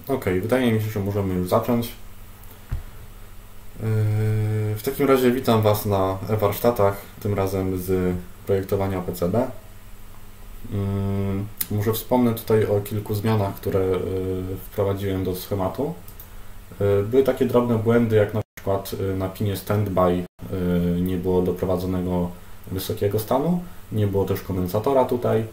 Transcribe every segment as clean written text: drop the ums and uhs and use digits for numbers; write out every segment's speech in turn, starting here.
Ok, wydaje mi się, że możemy już zacząć. W takim razie witam Was na e-warsztatach, tym razem z projektowania PCB. Może wspomnę tutaj o kilku zmianach, które wprowadziłem do schematu. Były takie drobne błędy, jak na przykład na pinie standby nie było doprowadzonego wysokiego stanu, nie było też kondensatora tutaj.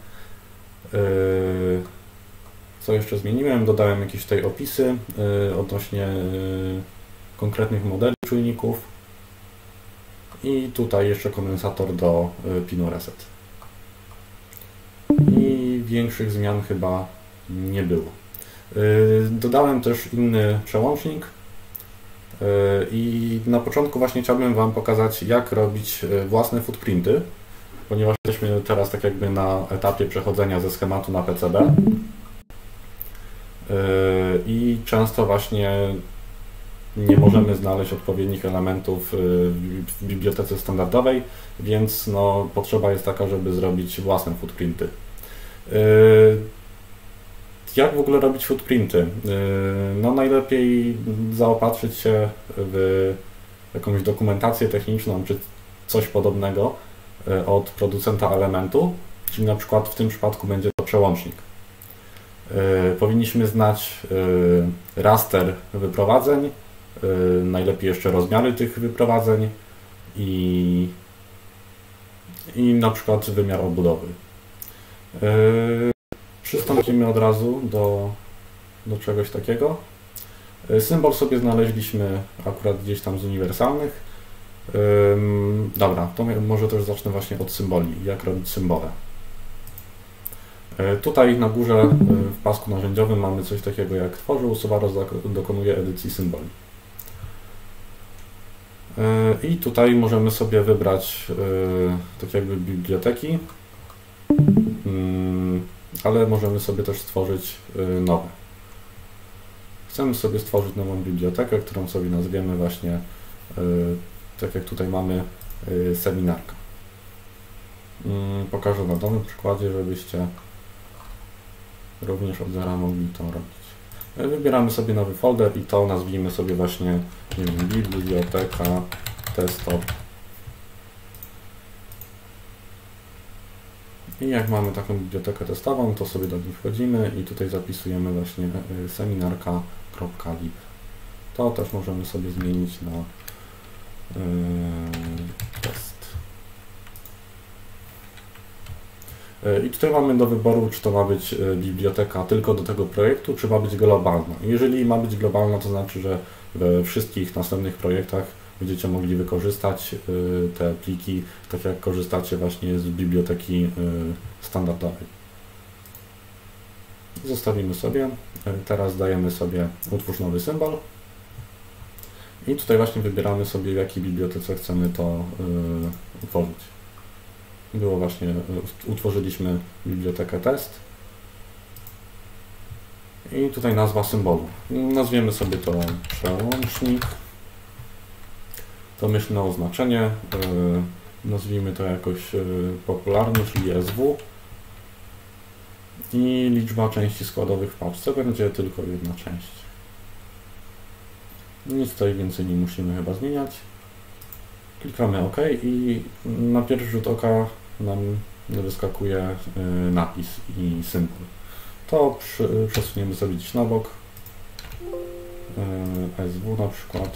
Co jeszcze zmieniłem? Dodałem jakieś tutaj opisy odnośnie konkretnych modeli czujników i tutaj jeszcze kondensator do pinu reset. I większych zmian chyba nie było. Dodałem też inny przełącznik i na początku właśnie chciałbym Wam pokazać, jak robić własne footprinty, ponieważ jesteśmy teraz tak jakby na etapie przechodzenia ze schematu na PCB i często właśnie nie możemy znaleźć odpowiednich elementów w bibliotece standardowej, więc no, potrzeba jest taka, żeby zrobić własne footprinty. Jak w ogóle robić footprinty? No najlepiej zaopatrzyć się w jakąś dokumentację techniczną czy coś podobnego od producenta elementu, czyli na przykład w tym przypadku będzie to przełącznik. Powinniśmy znać raster wyprowadzeń, najlepiej jeszcze rozmiary tych wyprowadzeń i na przykład wymiar obudowy. Przystąpimy od razu do czegoś takiego. Symbol sobie znaleźliśmy akurat gdzieś tam z uniwersalnych. Dobra, to może też zacznę właśnie od symboli. Jak robić symbole? Tutaj na górze w pasku narzędziowym mamy coś takiego jak tworzy, usuwa oraz dokonuje edycji symboli. I tutaj możemy sobie wybrać tak jakby biblioteki, ale możemy sobie też stworzyć nowe. Chcemy sobie stworzyć nową bibliotekę, którą sobie nazwiemy właśnie, tak jak tutaj mamy, seminarka. Pokażę na nowym przykładzie, żebyście również od zera mogli to robić. Wybieramy sobie nowy folder i to nazwijmy sobie właśnie, nie wiem, biblioteka desktop. I jak mamy taką bibliotekę testową, to sobie do niej wchodzimy i tutaj zapisujemy właśnie seminarka.lib. To też możemy sobie zmienić na test. I tutaj mamy do wyboru, czy to ma być biblioteka tylko do tego projektu, czy ma być globalna. Jeżeli ma być globalna, to znaczy, że we wszystkich następnych projektach będziecie mogli wykorzystać te pliki, tak jak korzystacie właśnie z biblioteki standardowej. Zostawimy sobie. Teraz dajemy sobie utwórz nowy symbol. I tutaj właśnie wybieramy sobie, w jakiej bibliotece chcemy to utworzyć. Było właśnie, utworzyliśmy bibliotekę test. I tutaj nazwa symbolu. Nazwiemy sobie to przełącznik. Domyślne oznaczenie. Nazwijmy to jakoś popularnie, czyli SW. I liczba części składowych w paczce będzie tylko jedna część. Nic tutaj więcej nie musimy chyba zmieniać. Klikamy OK i na pierwszy rzut oka nam wyskakuje napis i symbol. To przesuniemy sobie gdzieś na bok. SW na przykład.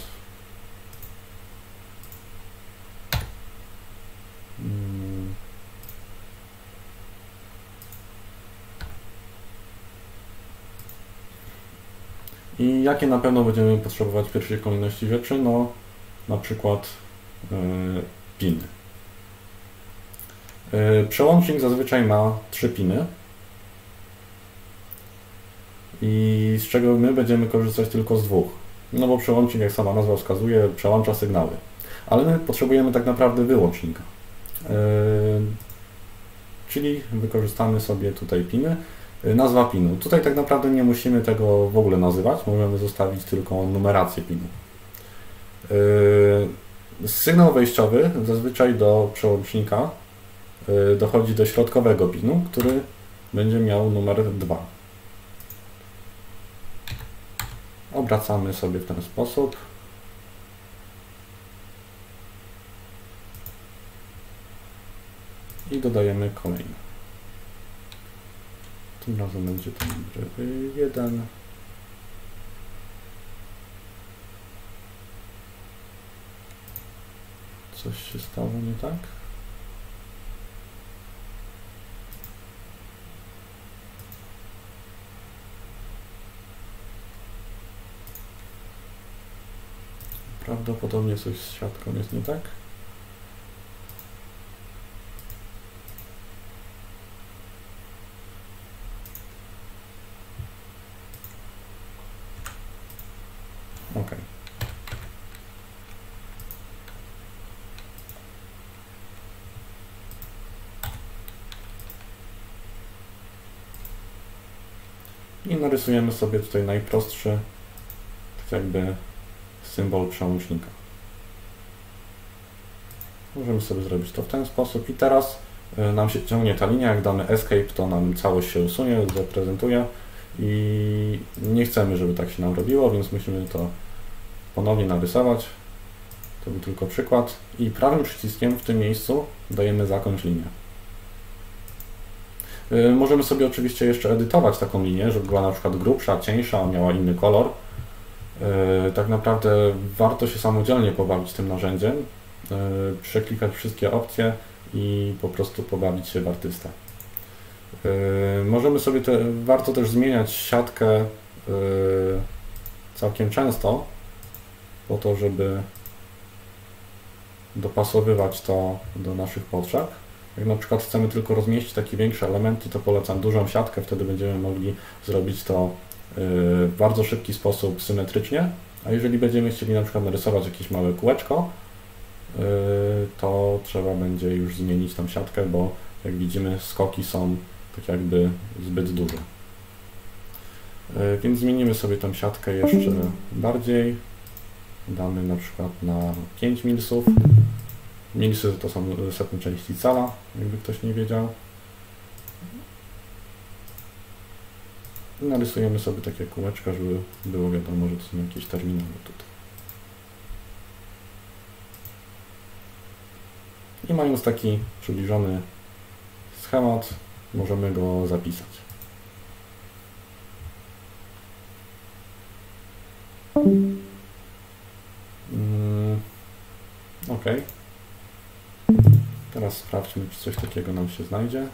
I jakie na pewno będziemy potrzebować w pierwszej kolejności rzeczy? No, na przykład piny. Przełącznik zazwyczaj ma 3 piny i z czego my będziemy korzystać tylko z 2. No bo przełącznik, jak sama nazwa wskazuje, przełącza sygnały. Ale my potrzebujemy tak naprawdę wyłącznika. Czyli wykorzystamy sobie tutaj piny. Nazwa pinu. Tutaj tak naprawdę nie musimy tego w ogóle nazywać, możemy zostawić tylko numerację pinu. Sygnał wejściowy zazwyczaj do przełącznika dochodzi do środkowego pinu, który będzie miał numer 2. obracamy sobie w ten sposób. I dodajemy kolejny. Tym razem będzie to 1. Coś się stało nie tak? Prawdopodobnie coś z siatką jest nie tak. OK. I narysujemy sobie tutaj najprostszy, tak jakby symbol przełącznika. Możemy sobie zrobić to w ten sposób i teraz nam się ciągnie ta linia, jak damy Escape, to nam całość się usunie, zaprezentuje i nie chcemy, żeby tak się nam robiło, więc musimy to ponownie narysować. To był tylko przykład i prawym przyciskiem w tym miejscu dajemy zakończ linię. Możemy sobie oczywiście jeszcze edytować taką linię, żeby była na przykład grubsza, cieńsza, miała inny kolor. Tak naprawdę warto się samodzielnie pobawić tym narzędziem, przeklikać wszystkie opcje i po prostu pobawić się w artystę. Możemy sobie warto też zmieniać siatkę całkiem często, po to, żeby dopasowywać to do naszych potrzeb. Jak na przykład chcemy tylko rozmieścić takie większe elementy, to polecam dużą siatkę, wtedy będziemy mogli zrobić to w bardzo szybki sposób, symetrycznie. A jeżeli będziemy chcieli na przykład narysować jakieś małe kółeczko, to trzeba będzie już zmienić tą siatkę, bo jak widzimy skoki są tak jakby zbyt duże. Więc zmienimy sobie tą siatkę jeszcze bardziej. Damy na przykład na 5 milsów. Milsy to są setne części cala, jakby ktoś nie wiedział. I narysujemy sobie takie kółeczka, żeby było wiadomo, że to są jakieś terminały tutaj. I mając taki przybliżony schemat, możemy go zapisać. OK. Teraz sprawdźmy, czy coś takiego nam się znajdzie.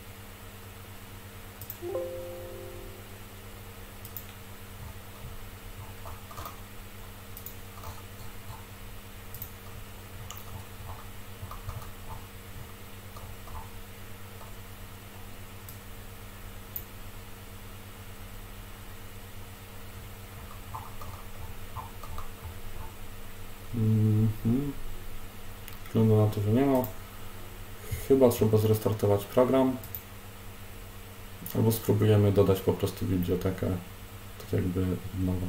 Wygląda na to, że nie ma. Chyba trzeba zrestartować program. Albo spróbujemy dodać po prostu bibliotekę, tak jakby nowa.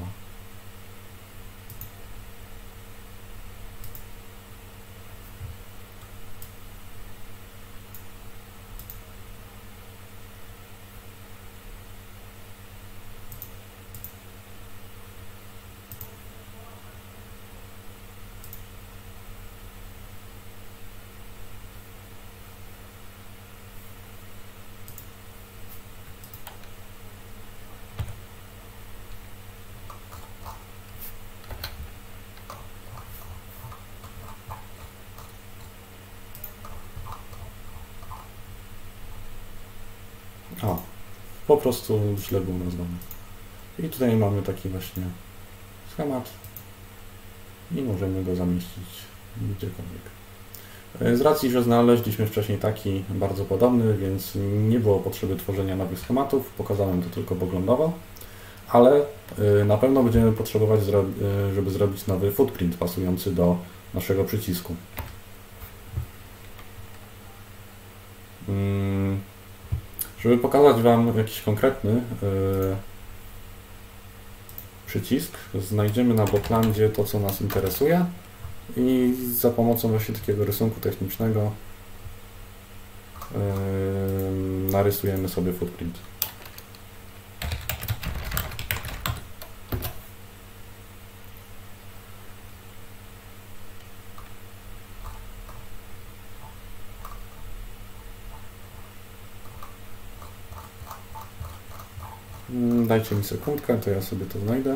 Po prostu źle był nazwany. I tutaj mamy taki właśnie schemat i możemy go zamieścić gdziekolwiek. Z racji, że znaleźliśmy wcześniej taki bardzo podobny, więc nie było potrzeby tworzenia nowych schematów, pokazałem to tylko poglądowo, ale na pewno będziemy potrzebować, żeby zrobić nowy footprint pasujący do naszego przycisku. Żeby pokazać Wam jakiś konkretny przycisk, znajdziemy na Botlandzie to, co nas interesuje i za pomocą właśnie takiego rysunku technicznego narysujemy sobie footprint. Dajcie mi sekundkę, to ja sobie to znajdę.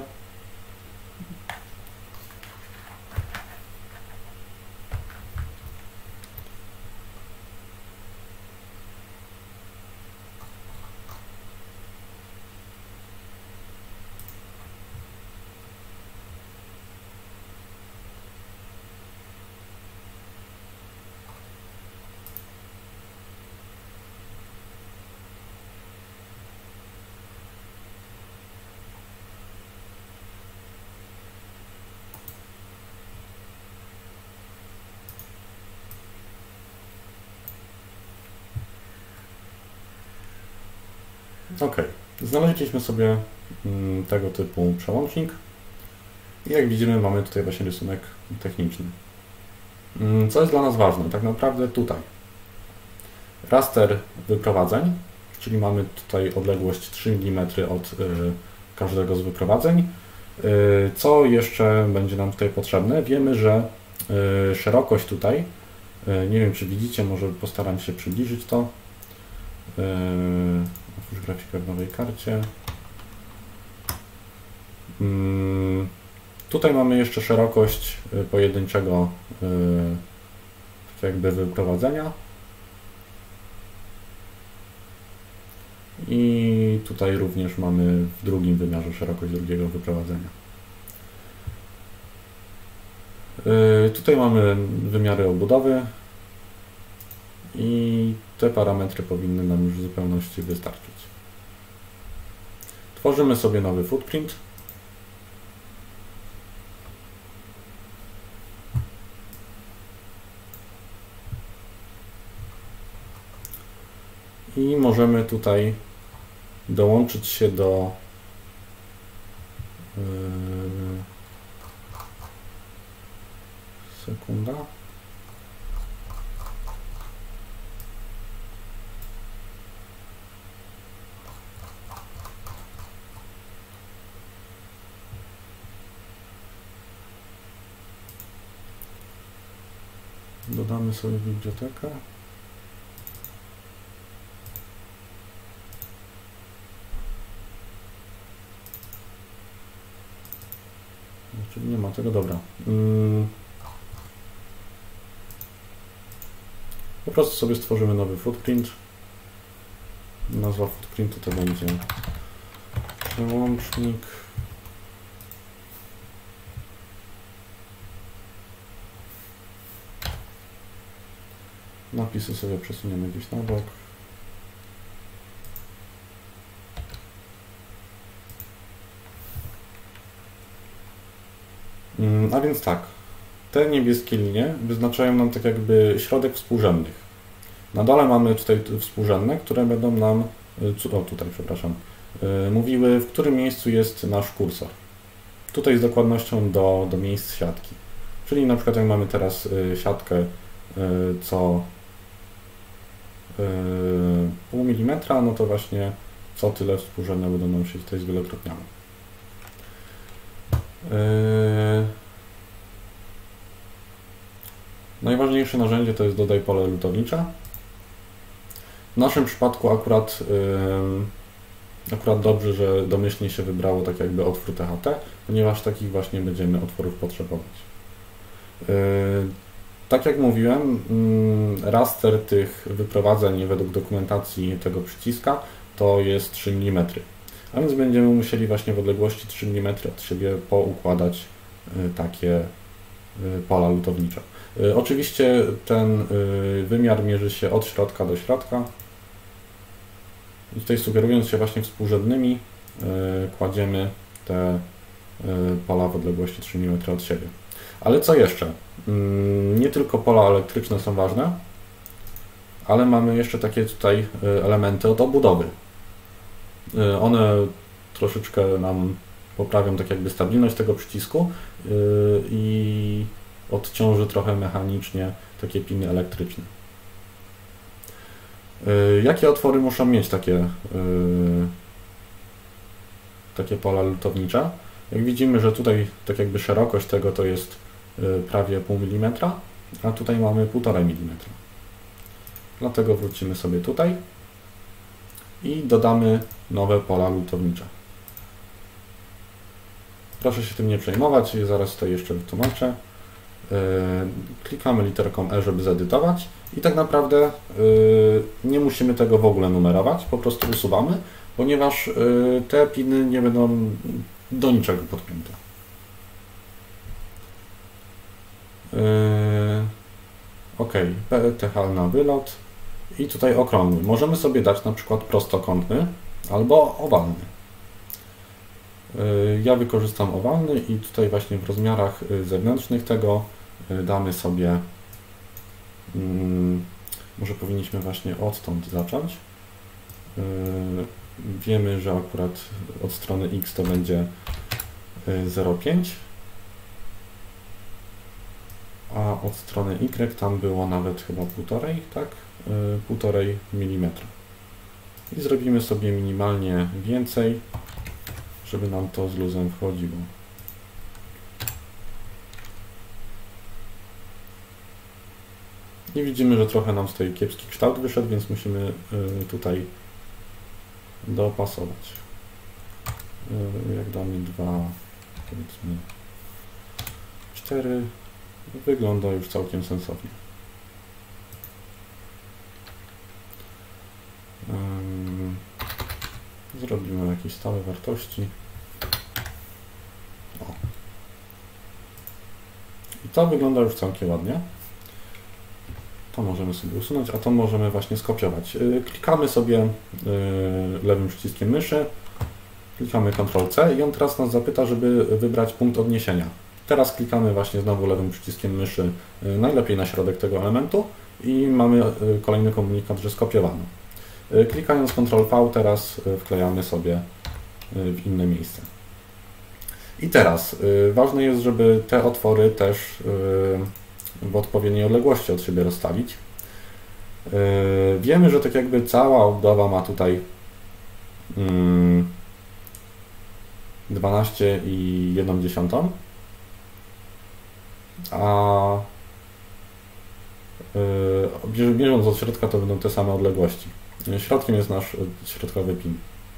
Ok, znaleźliśmy sobie tego typu przełącznik i jak widzimy mamy tutaj właśnie rysunek techniczny. Co jest dla nas ważne? Tak naprawdę tutaj raster wyprowadzeń, czyli mamy tutaj odległość 3 mm od każdego z wyprowadzeń. Co jeszcze będzie nam tutaj potrzebne? Wiemy, że szerokość tutaj, nie wiem czy widzicie, może postaram się przybliżyć to. Otwórz grafikę w nowej karcie. Tutaj mamy jeszcze szerokość pojedynczego tak jakby wyprowadzenia. I tutaj również mamy w drugim wymiarze szerokość drugiego wyprowadzenia. Tutaj mamy wymiary obudowy i te parametry powinny nam już w zupełności wystarczyć. Tworzymy sobie nowy footprint. I możemy tutaj dołączyć się do sekunda. Dodamy sobie bibliotekę. Czyli nie ma tego, dobra. Po prostu sobie stworzymy nowy footprint. Nazwa footprintu to będzie przełącznik. Napisy sobie przesuniemy gdzieś na bok. A więc tak, te niebieskie linie wyznaczają nam tak jakby środek współrzędnych. Na dole mamy tutaj współrzędne, które będą nam, mówiły, w którym miejscu jest nasz kursor. Tutaj z dokładnością do miejsc siatki. Czyli na przykład jak mamy teraz siatkę co pół milimetra, no to właśnie co tyle współrzędne będą nam się tutaj zwielokrotniały. Najważniejsze narzędzie to jest dodaj pole lutownicze. W naszym przypadku akurat dobrze, że domyślnie się wybrało tak jakby otwór THT, ponieważ takich właśnie będziemy otworów potrzebować. Tak jak mówiłem, raster tych wyprowadzeń według dokumentacji tego przyciska to jest 3 mm. A więc będziemy musieli właśnie w odległości 3 mm od siebie poukładać takie pola lutownicze. Oczywiście ten wymiar mierzy się od środka do środka. I tutaj sugerując się właśnie współrzędnymi, kładziemy te pola w odległości 3 mm od siebie. Ale co jeszcze? Nie tylko pola elektryczne są ważne, ale mamy jeszcze takie tutaj elementy od obudowy. One troszeczkę nam poprawią tak jakby stabilność tego przycisku i odciąży trochę mechanicznie takie piny elektryczne. Jakie otwory muszą mieć takie pola lutownicze? Jak widzimy, że tutaj tak jakby szerokość tego to jest prawie pół milimetra, a tutaj mamy 1,5 mm. Dlatego wrócimy sobie tutaj i dodamy nowe pola lutownicze. Proszę się tym nie przejmować, zaraz tutaj jeszcze wytłumaczę. Klikamy literką E, żeby zedytować i tak naprawdę nie musimy tego w ogóle numerować, po prostu usuwamy, ponieważ te piny nie będą do niczego podpięte. OK, PETH na wylot i tutaj okrągły. Możemy sobie dać na przykład prostokątny albo owalny. Ja wykorzystam owalny i tutaj właśnie w rozmiarach zewnętrznych tego damy sobie, może powinniśmy właśnie odtąd zacząć. Wiemy, że akurat od strony X to będzie 0,5, a od strony Y tam było nawet chyba 1,5, tak? 1,5 mm. I zrobimy sobie minimalnie więcej, żeby nam to z luzem wchodziło. I widzimy, że trochę nam tutaj kiepski kształt wyszedł, więc musimy tutaj dopasować. Jak damy 2, powiedzmy 4, wygląda już całkiem sensownie. Zrobimy jakieś stałe wartości. O. I to wygląda już całkiem ładnie. To możemy sobie usunąć, a to możemy właśnie skopiować. Klikamy sobie lewym przyciskiem myszy, klikamy Ctrl+C i on teraz nas zapyta, żeby wybrać punkt odniesienia. Teraz klikamy właśnie znowu lewym przyciskiem myszy, najlepiej na środek tego elementu i mamy kolejny komunikat, że skopiowano. Klikając Ctrl+V teraz wklejamy sobie w inne miejsce. I teraz ważne jest, żeby te otwory też w odpowiedniej odległości od siebie rozstawić. Wiemy, że tak jakby cała obudowa ma tutaj 12,1, a bierząc od środka to będą te same odległości. Środkiem jest nasz środkowy pin.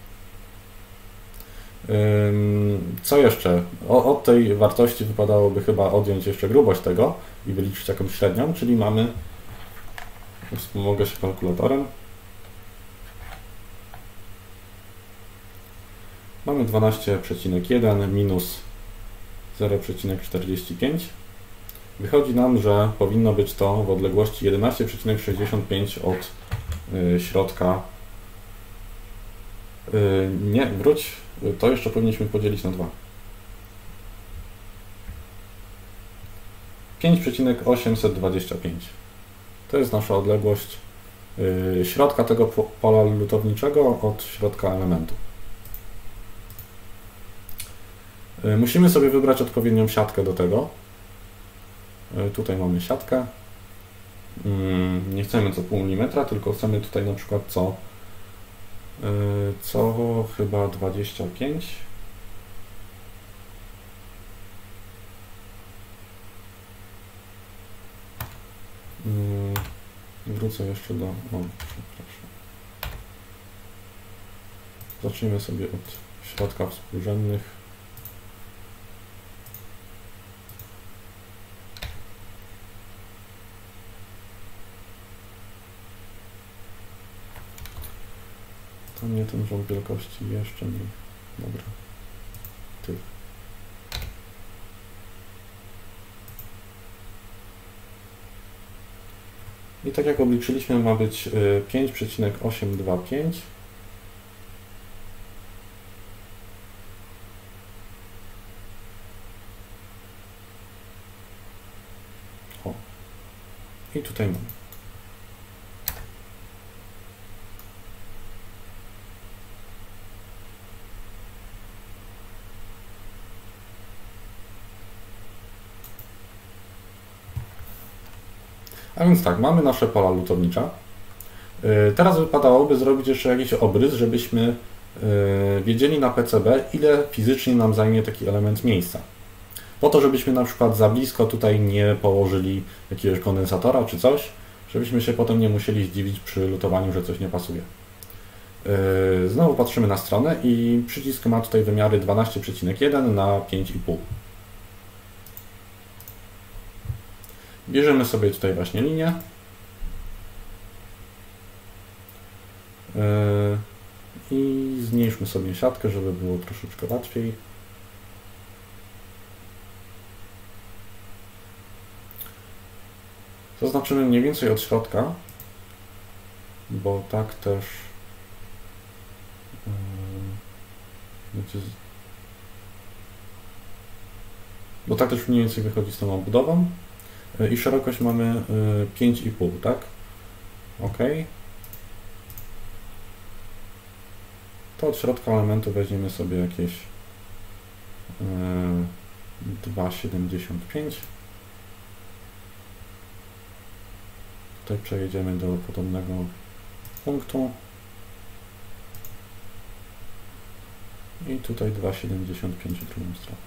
Co jeszcze? Od tej wartości wypadałoby chyba odjąć jeszcze grubość tego i wyliczyć jakąś średnią, czyli mamy, wspomogę się kalkulatorem, mamy 12,1 minus 0,45. Wychodzi nam, że powinno być to w odległości 11,65 od środka. Nie, wróć, to jeszcze powinniśmy podzielić na 2. 5,825. To jest nasza odległość środka tego pola lutowniczego od środka elementu. Musimy sobie wybrać odpowiednią siatkę do tego. Tutaj mamy siatkę. Nie chcemy co pół milimetra, tylko chcemy tutaj na przykład co chyba 25. Wrócę jeszcze do... O, przepraszam. Zacznijmy sobie od środka współrzędnych. To nie ten rząd wielkości, jeszcze nie. Dobra. Tyle. I tak jak obliczyliśmy, ma być 5,825. O. I tutaj mamy. A więc tak, mamy nasze pola lutownicze. Teraz wypadałoby zrobić jeszcze jakiś obrys, żebyśmy wiedzieli na PCB, ile fizycznie nam zajmie taki element miejsca. Po to, żebyśmy na przykład za blisko tutaj nie położyli jakiegoś kondensatora czy coś, żebyśmy się potem nie musieli zdziwić przy lutowaniu, że coś nie pasuje. Znowu patrzymy na stronę i przycisk ma tutaj wymiary 12,1 na 5,5. Bierzemy sobie tutaj właśnie linię. I zmniejszmy sobie siatkę, żeby było troszeczkę łatwiej. Zaznaczymy mniej więcej od środka, bo tak też mniej więcej wychodzi z tą obudową. I szerokość mamy 5,5, tak? OK. To od środka elementu weźmiemy sobie jakieś 2,75. Tutaj przejedziemy do podobnego punktu. I tutaj 2,75 w drugą stronę.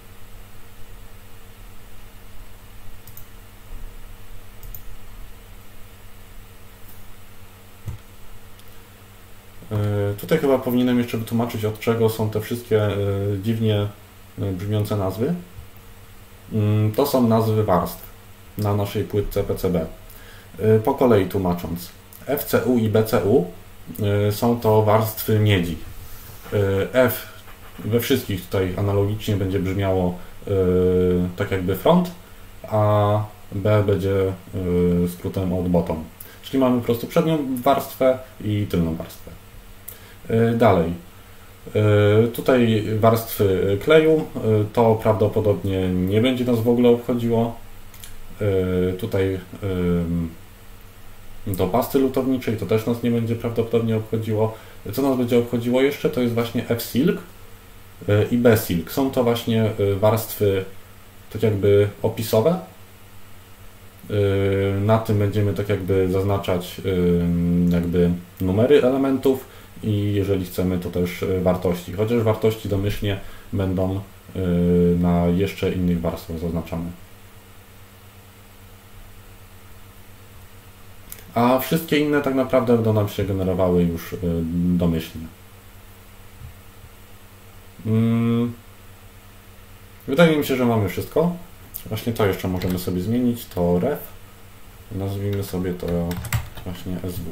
Tutaj chyba powinienem jeszcze wytłumaczyć, od czego są te wszystkie dziwnie brzmiące nazwy. To są nazwy warstw na naszej płytce PCB. Po kolei tłumacząc. FCU i BCU są to warstwy miedzi. F we wszystkich tutaj analogicznie będzie brzmiało tak jakby front, a B będzie skrótem od bottom. Czyli mamy po prostu przednią warstwę i tylną warstwę. Dalej. Tutaj warstwy kleju, to prawdopodobnie nie będzie nas w ogóle obchodziło. Tutaj do pasty lutowniczej to też nas nie będzie prawdopodobnie obchodziło. Co nas będzie obchodziło jeszcze, to jest właśnie F-Silk i B-Silk. Są to właśnie warstwy tak jakby opisowe. Na tym będziemy tak jakby zaznaczać jakby numery elementów i jeżeli chcemy, to też wartości. Chociaż wartości domyślnie będą na jeszcze innych warstwach zaznaczane. A wszystkie inne tak naprawdę będą nam się generowały już domyślnie. Wydaje mi się, że mamy wszystko. Właśnie to jeszcze możemy sobie zmienić, to ref. Nazwijmy sobie to właśnie SW.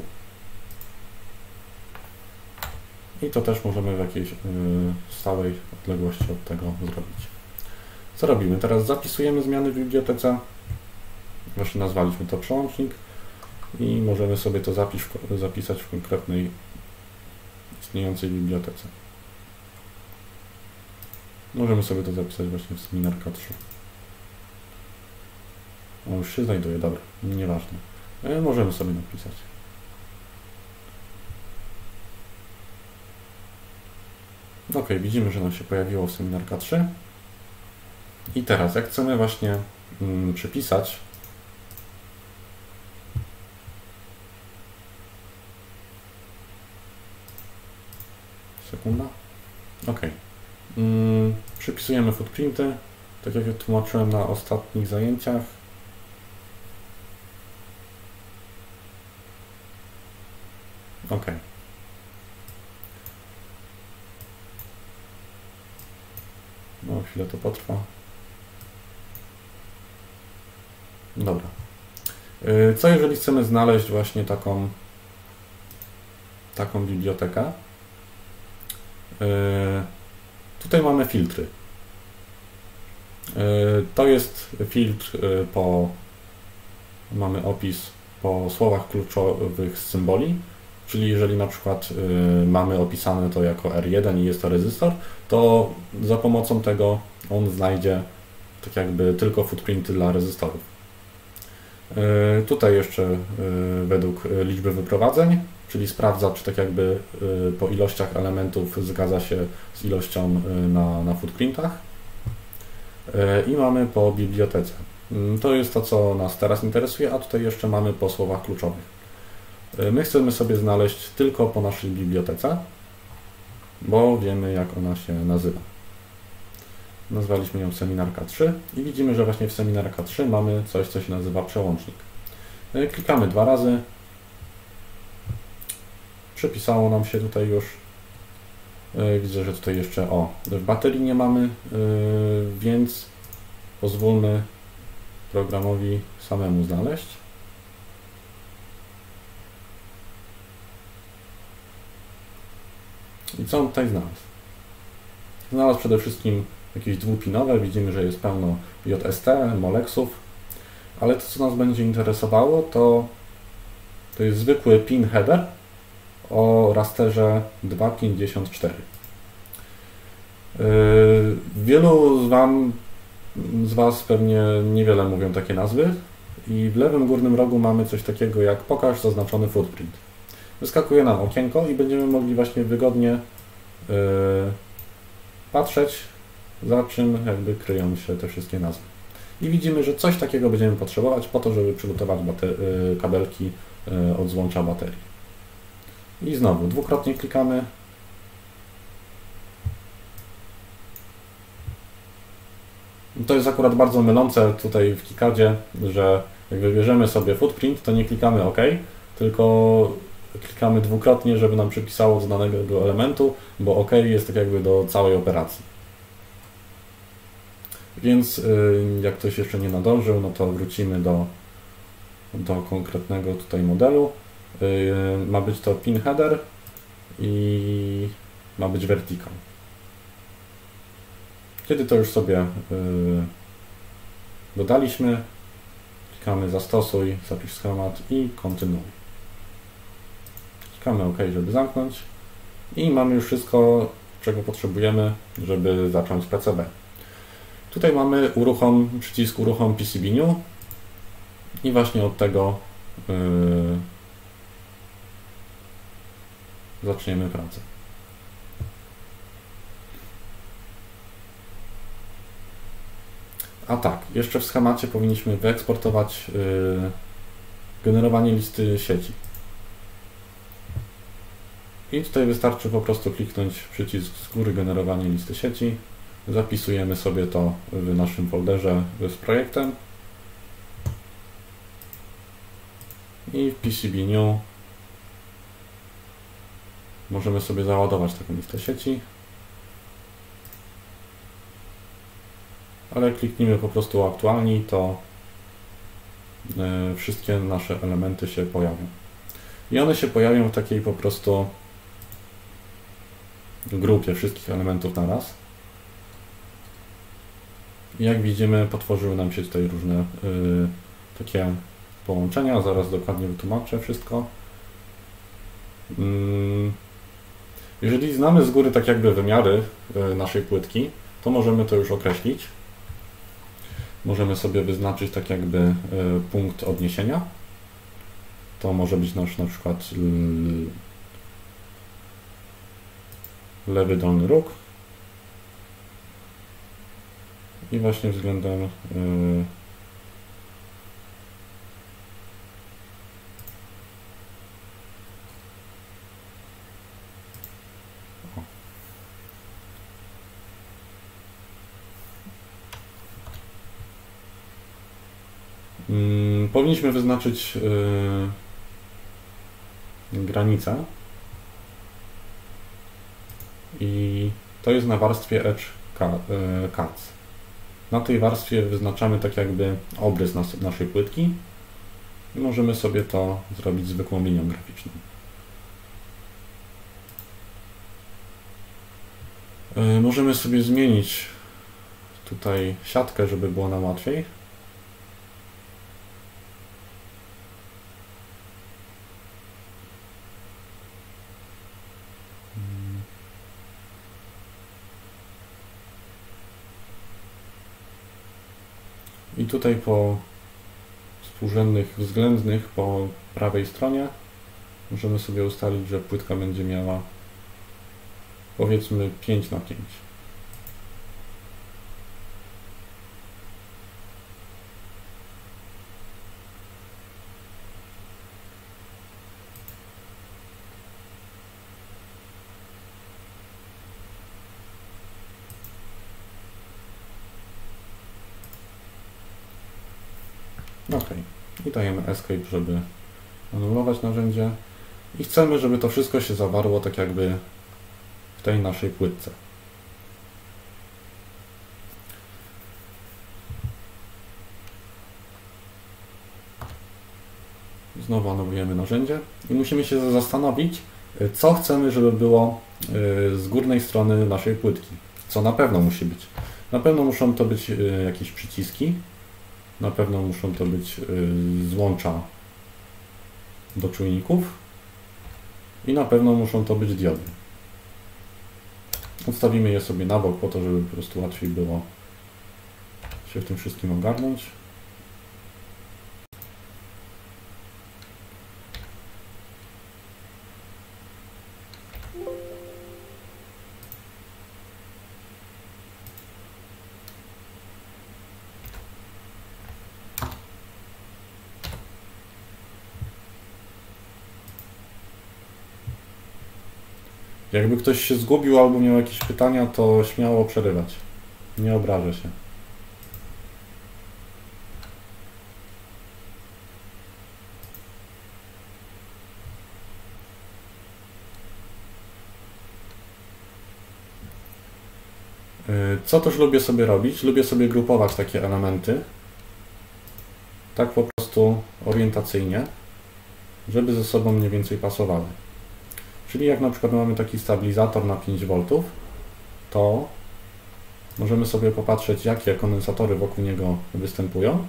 I to też możemy w jakiejś stałej odległości od tego zrobić. Co robimy? Teraz zapisujemy zmiany w bibliotece. Właśnie nazwaliśmy to przełącznik. I możemy sobie to zapisać w konkretnej istniejącej bibliotece. Możemy sobie to zapisać właśnie w Seminarka 3. On już się znajduje, dobra, nieważne. Możemy sobie napisać. OK, widzimy, że nam się pojawiło w Seminarka 3. I teraz, jak chcemy właśnie przypisać sekunda. OK. Przypisujemy footprinty, tak jak tłumaczyłem na ostatnich zajęciach. OK. No, chwilę to potrwa. Dobra. Co jeżeli chcemy znaleźć właśnie taką bibliotekę? Tutaj mamy filtry. To jest filtr mamy opis po słowach kluczowych z symboli, czyli jeżeli na przykład mamy opisane to jako R1 i jest to rezystor, to za pomocą tego on znajdzie tak jakby tylko footprinty dla rezystorów. Tutaj jeszcze według liczby wyprowadzeń, czyli sprawdza, czy tak jakby po ilościach elementów zgadza się z ilością na footprintach. I mamy po bibliotece. To jest to, co nas teraz interesuje, a tutaj jeszcze mamy po słowach kluczowych. My chcemy sobie znaleźć tylko po naszej bibliotece, bo wiemy, jak ona się nazywa. Nazwaliśmy ją Seminarka 3 i widzimy, że właśnie w Seminarka 3 mamy coś, co się nazywa przełącznik. Klikamy 2 razy. Przypisało nam się tutaj już. Widzę, że tutaj jeszcze w baterii nie mamy, więc pozwólmy programowi samemu znaleźć. I co on tutaj znalazł? Znalazł przede wszystkim jakieś dwupinowe, widzimy, że jest pełno JST, Molexów, ale to, co nas będzie interesowało, to jest zwykły pin header o rasterze 2.54. Wielu z Was pewnie niewiele mówią takie nazwy i w lewym górnym rogu mamy coś takiego jak pokaż zaznaczony footprint. Wyskakuje nam okienko i będziemy mogli właśnie wygodnie patrzeć, za czym jakby kryją się te wszystkie nazwy. I widzimy, że coś takiego będziemy potrzebować po to, żeby przygotować kabelki od złącza baterii. I znowu dwukrotnie klikamy. To jest akurat bardzo mylące tutaj w KiCadzie, że jak wybierzemy sobie footprint, to nie klikamy OK, tylko klikamy dwukrotnie, żeby nam przypisało do danego elementu, bo OK jest tak jakby do całej operacji. Więc jak ktoś jeszcze nie nadążył, no to wrócimy do konkretnego tutaj modelu. Ma być to pin header i ma być vertical. Kiedy to już sobie dodaliśmy, klikamy zastosuj, zapisz schemat i kontynuuj. Klikamy OK, żeby zamknąć i mamy już wszystko, czego potrzebujemy, żeby zacząć PCB. Tutaj mamy przycisk uruchom PCB New i właśnie od tego zaczniemy pracę. A tak, jeszcze w schemacie powinniśmy wyeksportować generowanie listy sieci. I tutaj wystarczy po prostu kliknąć przycisk z góry generowanie listy sieci. Zapisujemy sobie to w naszym folderze z projektem. I w PCB New możemy sobie załadować taką listę sieci. Ale kliknijmy po prostu aktualnij, to wszystkie nasze elementy się pojawią. I one się pojawią w takiej po prostu grupie wszystkich elementów na raz. I jak widzimy, potworzyły nam się tutaj różne takie połączenia. Zaraz dokładnie wytłumaczę wszystko. Jeżeli znamy z góry tak jakby wymiary naszej płytki, to możemy to już określić. Możemy sobie wyznaczyć tak jakby punkt odniesienia. To może być nasz na przykład lewy dolny róg. I właśnie względem powinniśmy wyznaczyć granicę i to jest na warstwie Edge Cards. Na tej warstwie wyznaczamy tak jakby obrys naszej płytki i możemy sobie to zrobić zwykłą linią graficzną. Możemy sobie zmienić tutaj siatkę, żeby było nam łatwiej. I tutaj po współrzędnych względnych po prawej stronie możemy sobie ustalić, że płytka będzie miała powiedzmy 5×5. OK. I dajemy Escape, żeby anulować narzędzie. i chcemy, żeby to wszystko się zawarło tak jakby w tej naszej płytce. Znowu anulujemy narzędzie i musimy się zastanowić, co chcemy, żeby było z górnej strony naszej płytki. Co na pewno musi być. Na pewno muszą to być jakieś przyciski, na pewno muszą to być złącza do czujników i na pewno muszą to być diody. Odstawimy je sobie na bok po to, żeby po prostu łatwiej było się w tym wszystkim ogarnąć. Jakby ktoś się zgubił albo miał jakieś pytania, to śmiało przerywać. Nie obrażę się. Co też lubię sobie robić? Lubię sobie grupować takie elementy. Tak po prostu orientacyjnie, żeby ze sobą mniej więcej pasowały. Czyli jak na przykład mamy taki stabilizator na 5 V, to możemy sobie popatrzeć, jakie kondensatory wokół niego występują.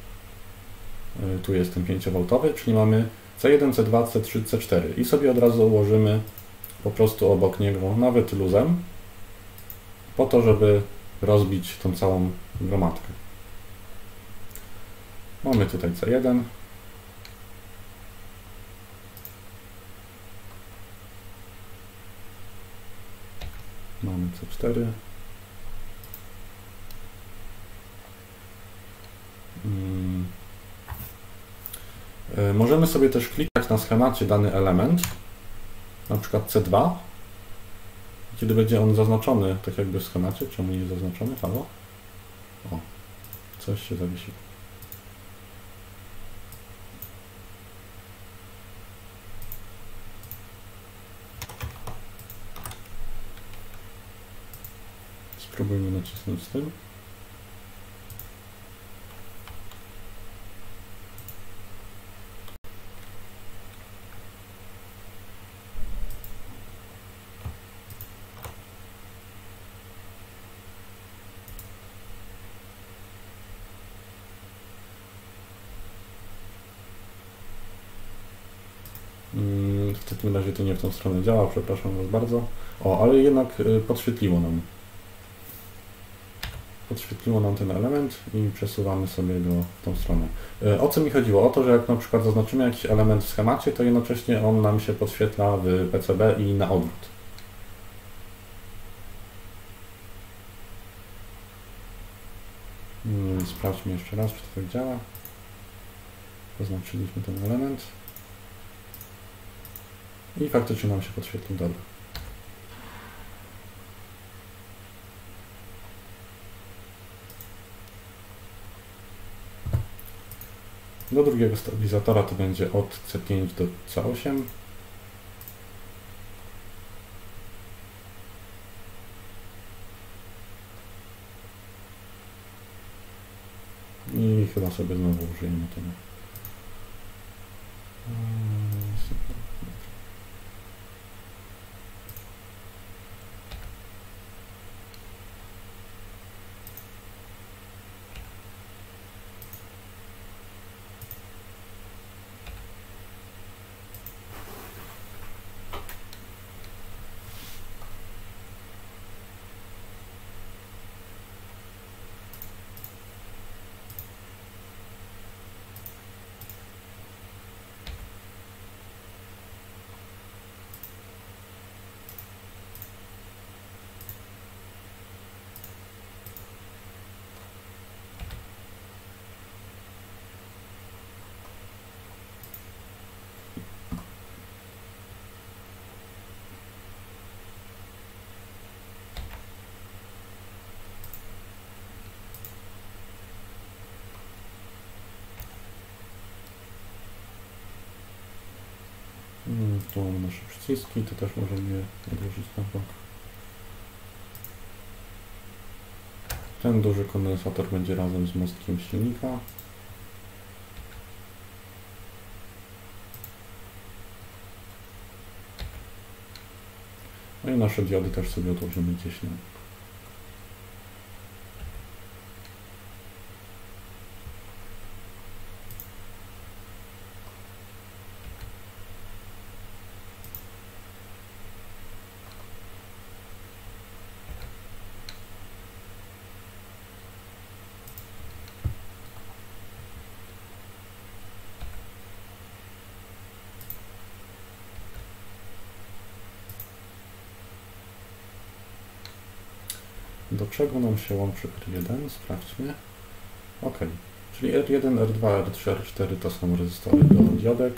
Tu jest ten 5V, czyli mamy C1, C2, C3, C4 i sobie od razu ułożymy po prostu obok niego, nawet luzem, po to, żeby rozbić tą całą gromadkę. Mamy tutaj C1. Mamy C4. Możemy sobie też klikać na schemacie dany element, na przykład C2. Kiedy będzie on zaznaczony, tak jakby w schemacie, czemu nie jest zaznaczony? Halo? O, coś się zawiesiło. Spróbujmy nacisnąć z tym. W takim razie to nie w tą stronę działa, przepraszam Was bardzo. O, ale jednak podświetliło nam. Podświetliło nam ten element i przesuwamy sobie go w tą stronę. O co mi chodziło? O to, że jak na przykład zaznaczymy jakiś element w schemacie, to jednocześnie on nam się podświetla w PCB i na odwrót. Sprawdźmy jeszcze raz, czy to tak działa. Zaznaczyliśmy ten element. I faktycznie nam się podświetlił. Dobra. Do drugiego stabilizatora to będzie od C5 do C8. I chyba sobie znowu użyjemy tego. Tu mamy nasze przyciski, to też możemy je odłożyć na bok. Ten duży kondensator będzie razem z mostkiem silnika. No i nasze diody też sobie odłożymy gdzieś na. Do czego nam się łączy R1? Sprawdźmy. OK. Czyli R1, R2, R3, R4 to są rezystory do diodek.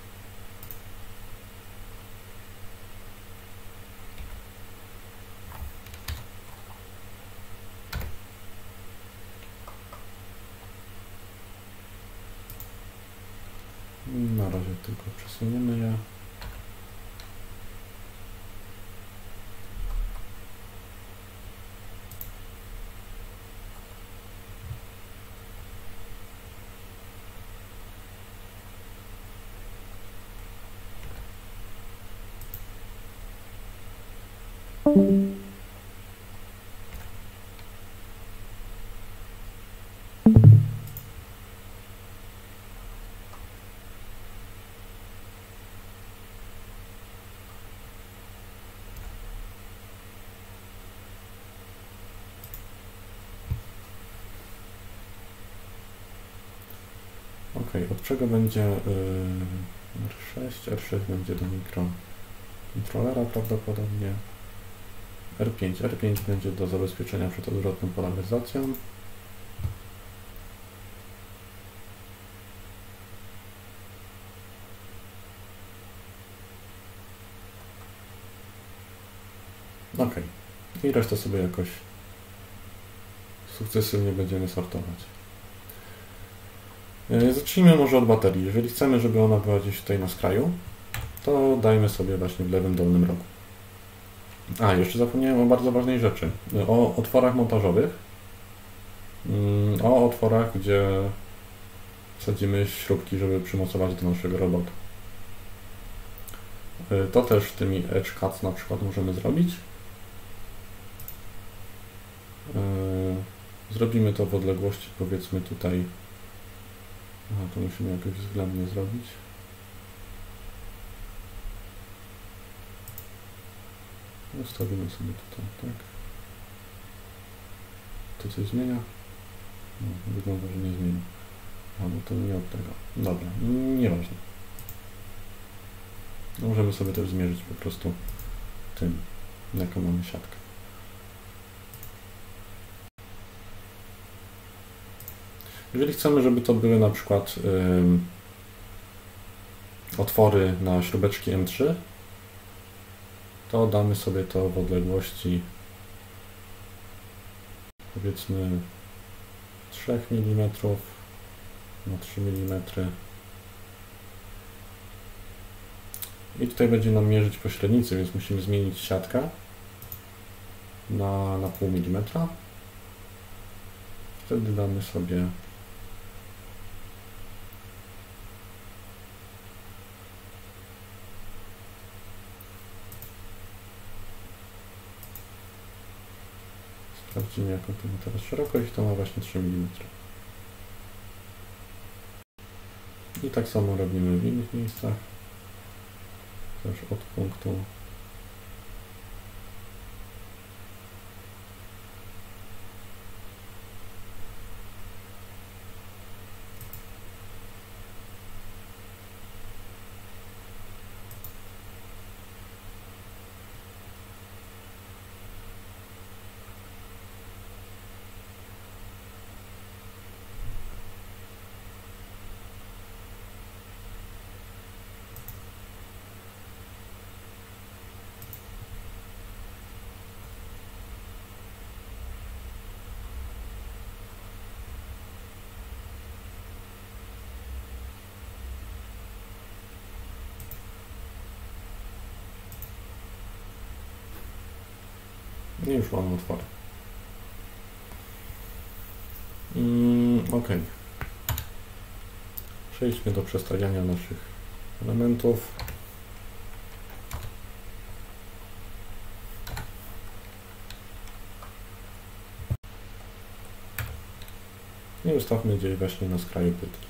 Na razie tylko przesuniemy je. OK, od czego będzie R6? R6 będzie do mikrokontrolera prawdopodobnie. R5 będzie do zabezpieczenia przed odwrotną polaryzacją. OK. I resztę sobie jakoś sukcesywnie będziemy sortować. Zacznijmy może od baterii. Jeżeli chcemy, żeby ona była gdzieś tutaj na skraju, to dajmy sobie właśnie w lewym dolnym rogu. A, jeszcze zapomniałem o bardzo ważnej rzeczy. O otworach montażowych. O otworach, gdzie wsadzimy śrubki, żeby przymocować do naszego robota. To też tymi edge cuts na przykład możemy zrobić. Zrobimy to w odległości, powiedzmy tutaj. Aha, to musimy jakoś względnie zrobić. Ustawimy sobie tutaj, tak. To coś zmienia? No, wygląda, że nie zmienia. Albo to nie od tego. Dobra, nieważne. Możemy sobie też zmierzyć po prostu tym, jaką mamy siatkę. Jeżeli chcemy, żeby to były na przykład otwory na śrubeczki M3, to damy sobie to w odległości powiedzmy 3 mm na 3 mm. I tutaj będzie nam mierzyć pośrednicę, więc musimy zmienić siatkę na pół milimetra. Wtedy damy sobie sprawdzimy, jaką to ma teraz szerokość, to ma właśnie 3 mm. I tak samo robimy w innych miejscach. Też od punktu I już mamy otwory. Ok. Przejdźmy do przestawiania naszych elementów. I ustawmy gdzieś właśnie na skraju płytki.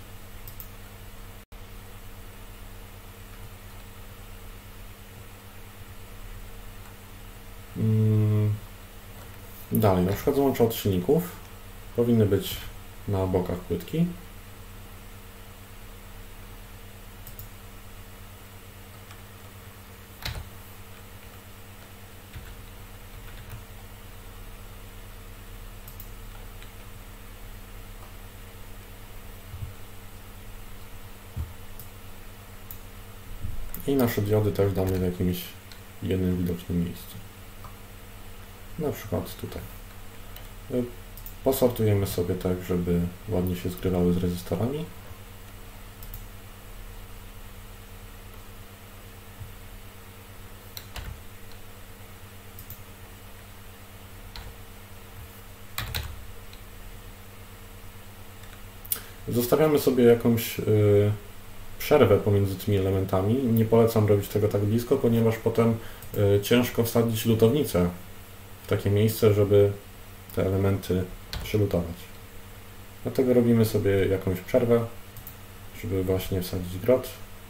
Dalej, na przykład złącza od silników powinny być na bokach płytki. I nasze diody też damy w jakimś jednym widocznym miejscu. Na przykład tutaj. Posortujemy sobie tak, żeby ładnie się zgrywały z rezystorami. Zostawiamy sobie jakąś przerwę pomiędzy tymi elementami. Nie polecam robić tego tak blisko, ponieważ potem ciężko wsadzić lutownicę w takie miejsce, żeby te elementy przylutować. Dlatego robimy sobie jakąś przerwę, żeby właśnie wsadzić grot.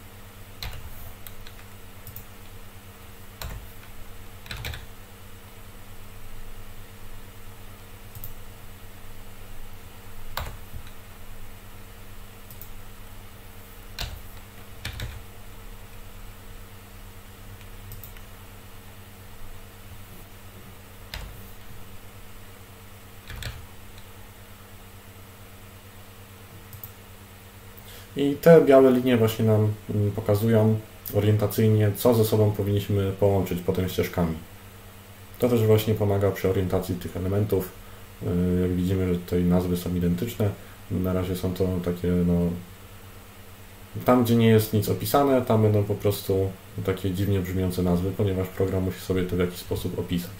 I te białe linie właśnie nam pokazują orientacyjnie, co ze sobą powinniśmy połączyć potem ścieżkami. To też właśnie pomaga przy orientacji tych elementów. Jak widzimy, że tutaj nazwy są identyczne. Na razie są to takie, no, tam gdzie nie jest nic opisane, tam będą po prostu takie dziwnie brzmiące nazwy, ponieważ program musi sobie to w jakiś sposób opisać.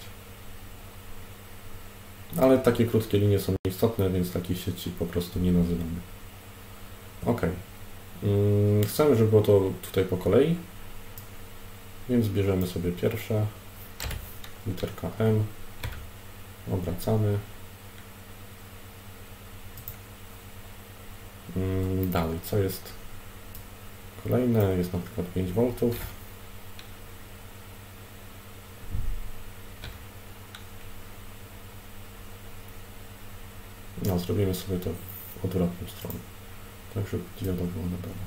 Ale takie krótkie linie są nieistotne, więc takich sieci po prostu nie nazywamy. Ok. Chcemy, żeby było to tutaj po kolei, więc bierzemy sobie pierwsze, literka M, obracamy. Dalej, co jest kolejne? Jest na przykład 5 V. No, zrobimy sobie to w odwrotną stronę, tak żeby dioda była na dole.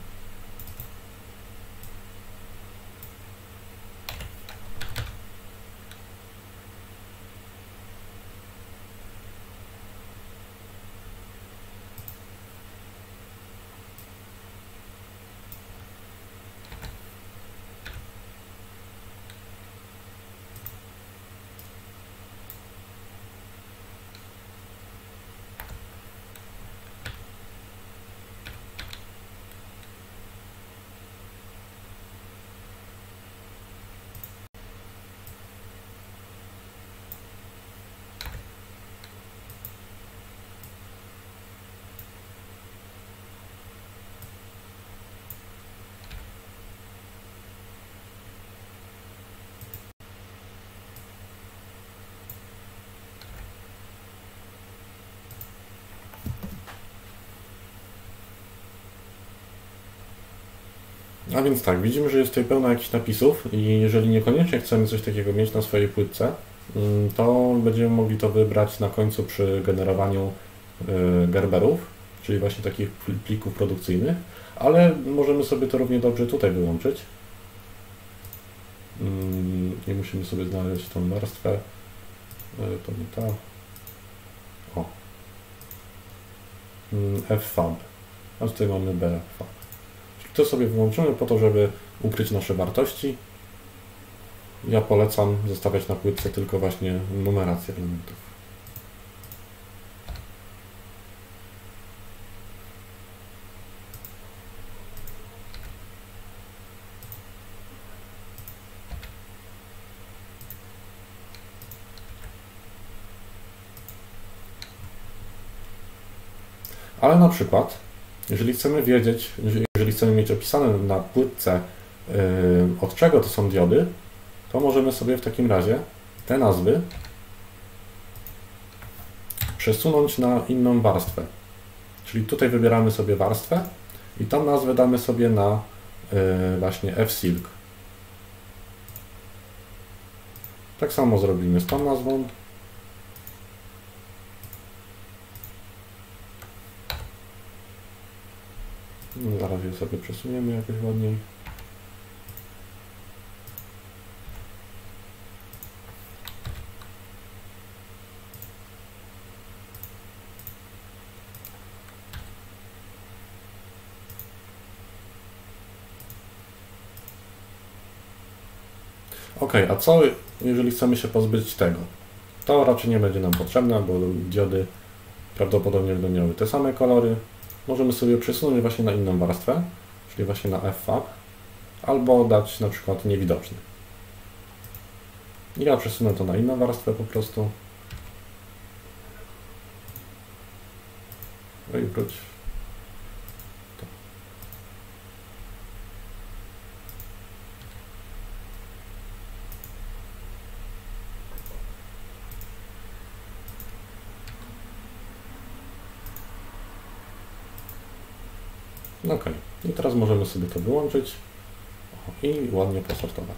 A więc tak, widzimy, że jest tutaj pełno jakichś napisów i jeżeli niekoniecznie chcemy coś takiego mieć na swojej płytce, to będziemy mogli to wybrać na końcu przy generowaniu gerberów, czyli właśnie takich plików produkcyjnych, ale możemy sobie to równie dobrze tutaj wyłączyć. I musimy sobie znaleźć tą warstwę, to nie ta, o, FFab, a tutaj mamy BFab. To sobie wyłączymy po to, żeby ukryć nasze wartości. Ja polecam zostawiać na płytce tylko właśnie numerację elementów. Ale na przykład, jeżeli chcemy wiedzieć, jeżeli chcemy mieć opisane na płytce, od czego to są diody, to możemy sobie w takim razie te nazwy przesunąć na inną warstwę. Czyli tutaj wybieramy sobie warstwę i tam nazwę damy sobie na właśnie F-Silk. Tak samo zrobimy z tą nazwą. No, zaraz je sobie przesuniemy jakoś ładniej. Ok, a co jeżeli chcemy się pozbyć tego? To raczej nie będzie nam potrzebne, bo diody prawdopodobnie będą miały te same kolory. Możemy sobie przesunąć właśnie na inną warstwę, czyli właśnie na F-Fab, albo dać na przykład niewidoczny. Ja przesunę to na inną warstwę po prostu. No i wróć. Ok, i teraz możemy sobie to wyłączyć i ładnie posortować.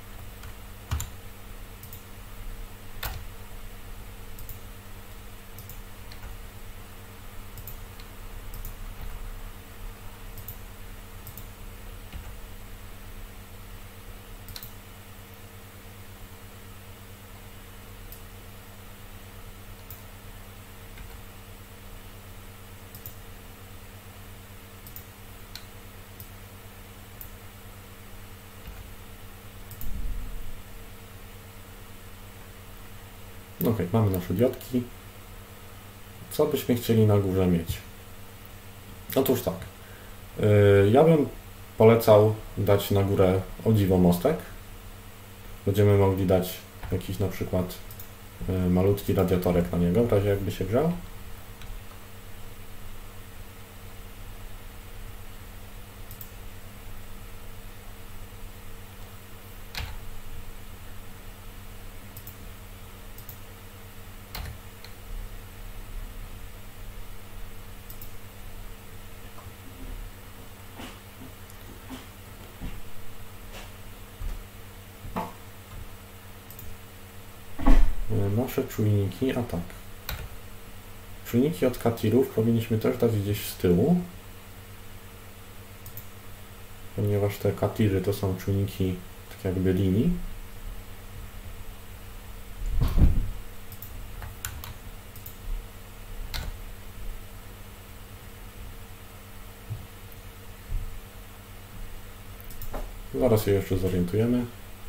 Ok, mamy nasze diodki. Co byśmy chcieli na górze mieć? Otóż tak, ja bym polecał dać na górę o dziwo mostek. Będziemy mogli dać jakiś na przykład malutki radiatorek na niego, w razie jakby się grzał. Nasze czujniki, a tak. Czujniki od katirów powinniśmy też dać gdzieś z tyłu, ponieważ te katiry to są czujniki tak jakby linii. Zaraz je jeszcze zorientujemy.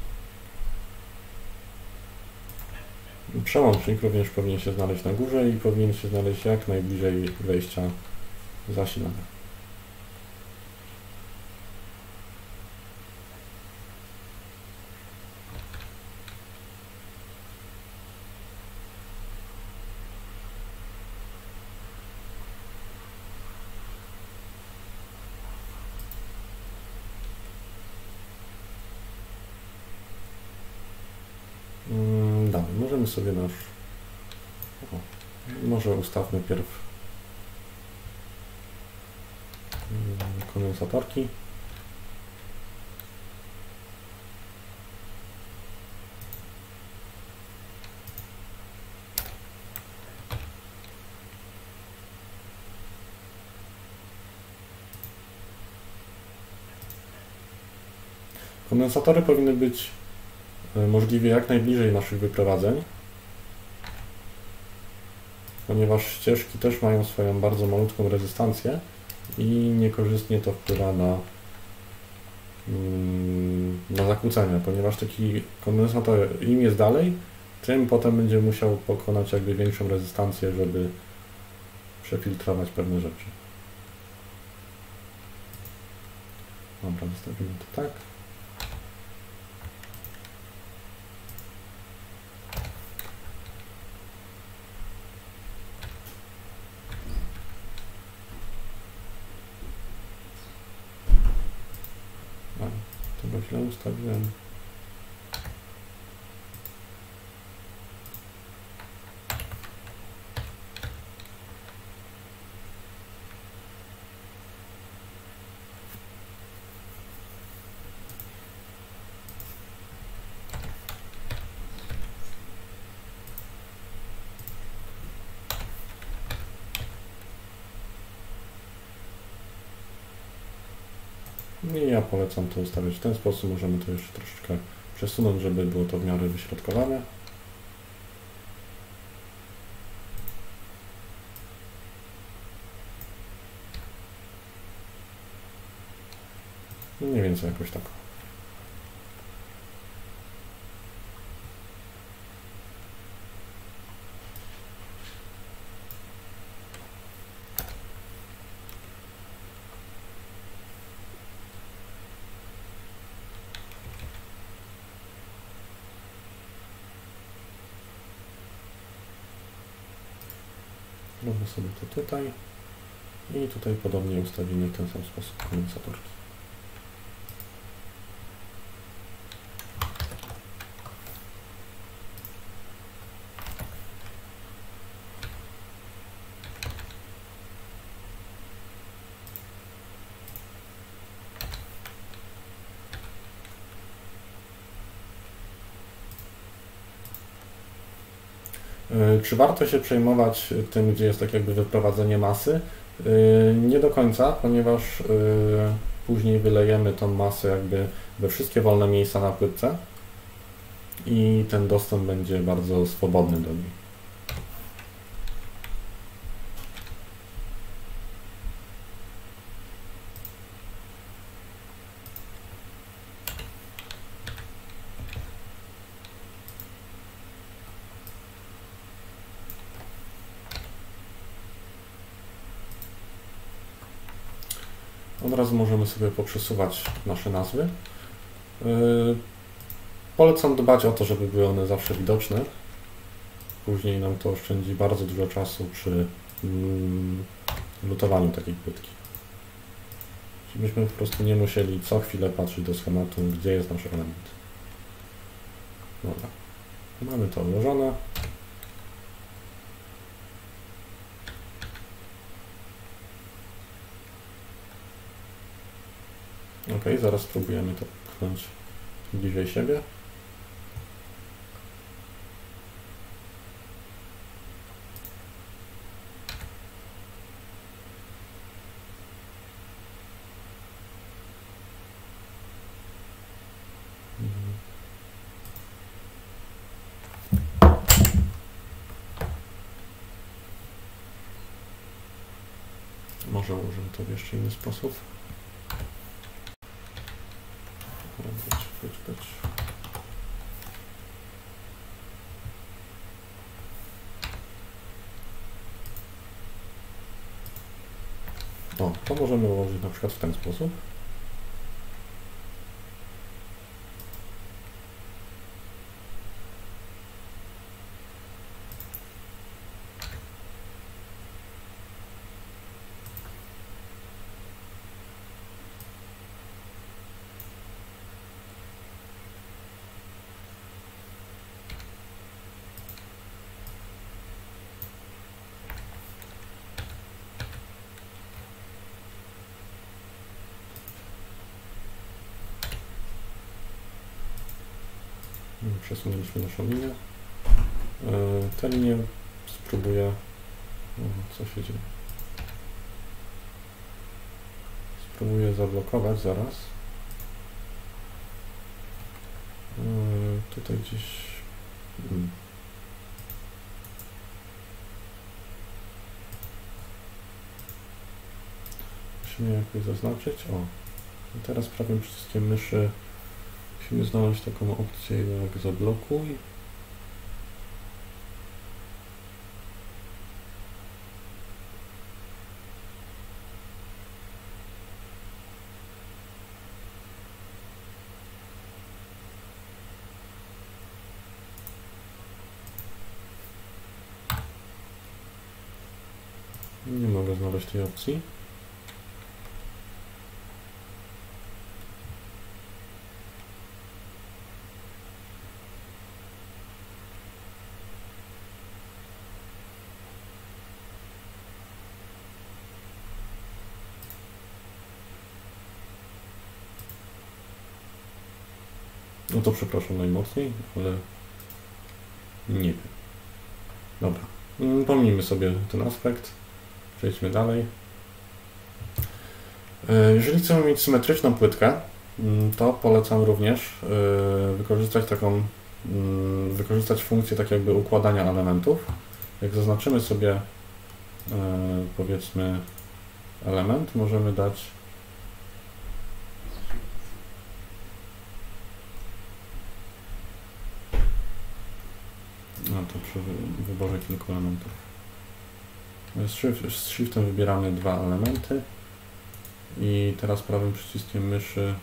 Przełącznik również powinien się znaleźć na górze i powinien się znaleźć jak najbliżej wejścia zasilania. Dalej, możemy sobie może ustawmy pierw kondensatorki. Kondensatory powinny być możliwie jak najbliżej naszych wyprowadzeń, ponieważ ścieżki też mają swoją bardzo malutką rezystancję i niekorzystnie to wpływa na zakłócenia, ponieważ taki kondensator im jest dalej, tym potem będzie musiał pokonać jakby większą rezystancję, żeby przefiltrować pewne rzeczy. Dobra, zostawimy to tak. Chyba źle ustawiłem. I ja polecam to ustawiać w ten sposób. Możemy to jeszcze troszeczkę przesunąć, żeby było to w miarę wyśrodkowane. Mniej więcej jakoś tak. Robię sobie to tutaj i tutaj podobnie ustawimy w ten sam sposób kondensatorki. Czy warto się przejmować tym, gdzie jest tak jakby wyprowadzenie masy? Nie do końca, ponieważ później wylejemy tą masę jakby we wszystkie wolne miejsca na płytce i ten dostęp będzie bardzo swobodny do niej. Od razu możemy sobie poprzesuwać nasze nazwy. Polecam dbać o to, żeby były one zawsze widoczne. Później nam to oszczędzi bardzo dużo czasu przy lutowaniu takiej płytki. Żebyśmy po prostu nie musieli co chwilę patrzeć do schematu, gdzie jest nasz element. Dobra. Mamy to ułożone. Ok, zaraz spróbujemy to pchnąć bliżej siebie. Może ułożymy to w jeszcze inny sposób. Być. O, to możemy ułożyć na przykład w ten sposób. Przesunęliśmy naszą linię. Tę linię spróbuję... Co się dzieje? Spróbuję zablokować zaraz. Tutaj gdzieś... Musimy jakoś zaznaczyć. O, i teraz prawym przyciskiem myszy musimy znaleźć taką opcję jak zablokuj. Nie mogę znaleźć tej opcji. No to przepraszam najmocniej, ale nie wiem. Dobra, pomijmy sobie ten aspekt. Przejdźmy dalej. Jeżeli chcemy mieć symetryczną płytkę, to polecam również wykorzystać funkcję tak jakby układania elementów. Jak zaznaczymy sobie powiedzmy element, możemy dać to przy wyborze kilku elementów. Z Shiftem wybieramy dwa elementy i teraz prawym przyciskiem myszy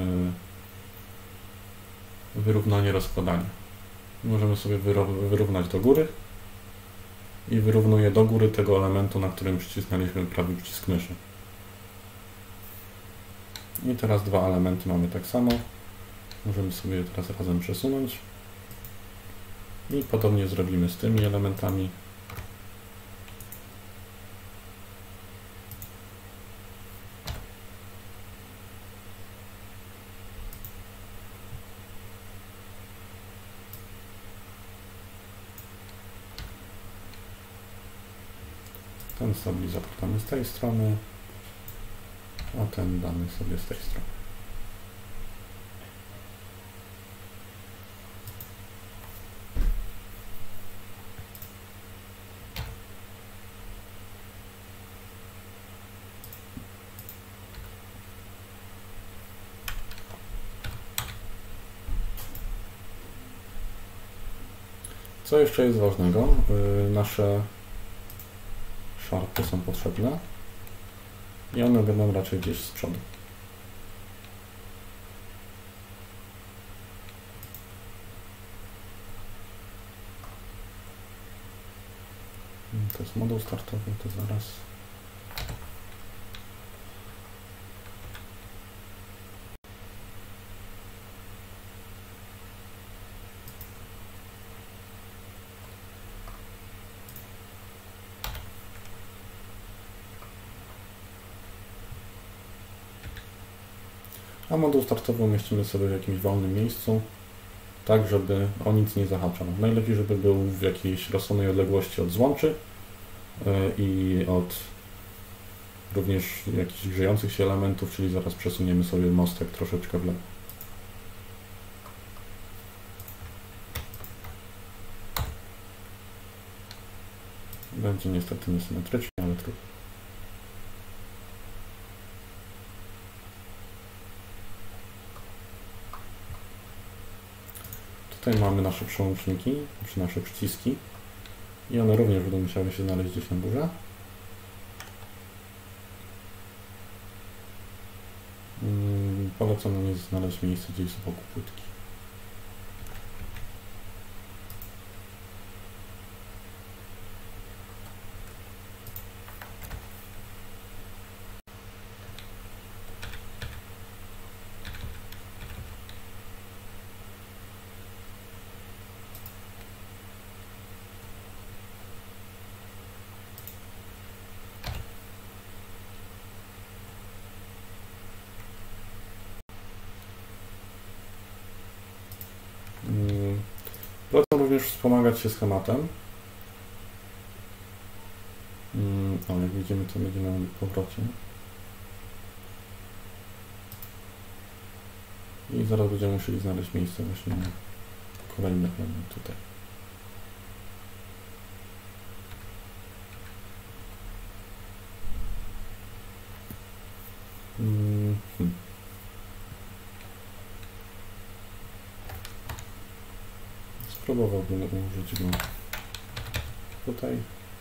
wyrównanie rozkładania. Możemy sobie wyrównać do góry i wyrównuje do góry tego elementu, na którym przycisnęliśmy prawy przycisk myszy. I teraz dwa elementy mamy tak samo. Możemy sobie je teraz razem przesunąć. I podobnie zrobimy z tymi elementami. Ten stabilizator damy z tej strony, a ten damy sobie z tej strony. Co jeszcze jest ważnego? Nasze szarpy są potrzebne i one będą raczej gdzieś z przodu. To jest moduł startowy, to zaraz. A moduł startowy umieścimy sobie w jakimś wolnym miejscu, tak żeby o nic nie zahaczał. Najlepiej, żeby był w jakiejś rozsądnej odległości od złączy i od również jakichś grzejących się elementów, czyli zaraz przesuniemy sobie mostek troszeczkę w lewo. Będzie niestety niesymetrycznie, ale trudno. Tutaj mamy nasze przełączniki, czy nasze przyciski i one również będą musiały się znaleźć gdzieś na górze. Polecam na nie znaleźć miejsce gdzieś z boku płytki. Polecam również wspomagać się schematem. Jak widzimy, to będzie na powrocie. I zaraz będziemy musieli znaleźć miejsce właśnie na kolejny element tutaj. Spróbowałbym użyć go tutaj.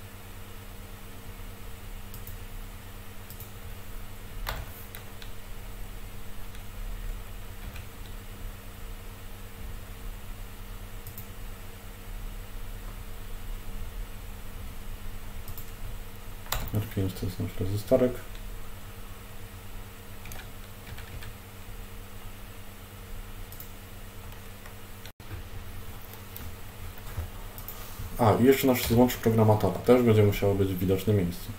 R5 to jest nasz rezystorek. I jeszcze nasz złącz programatora też będzie musiało być w widocznym miejscu.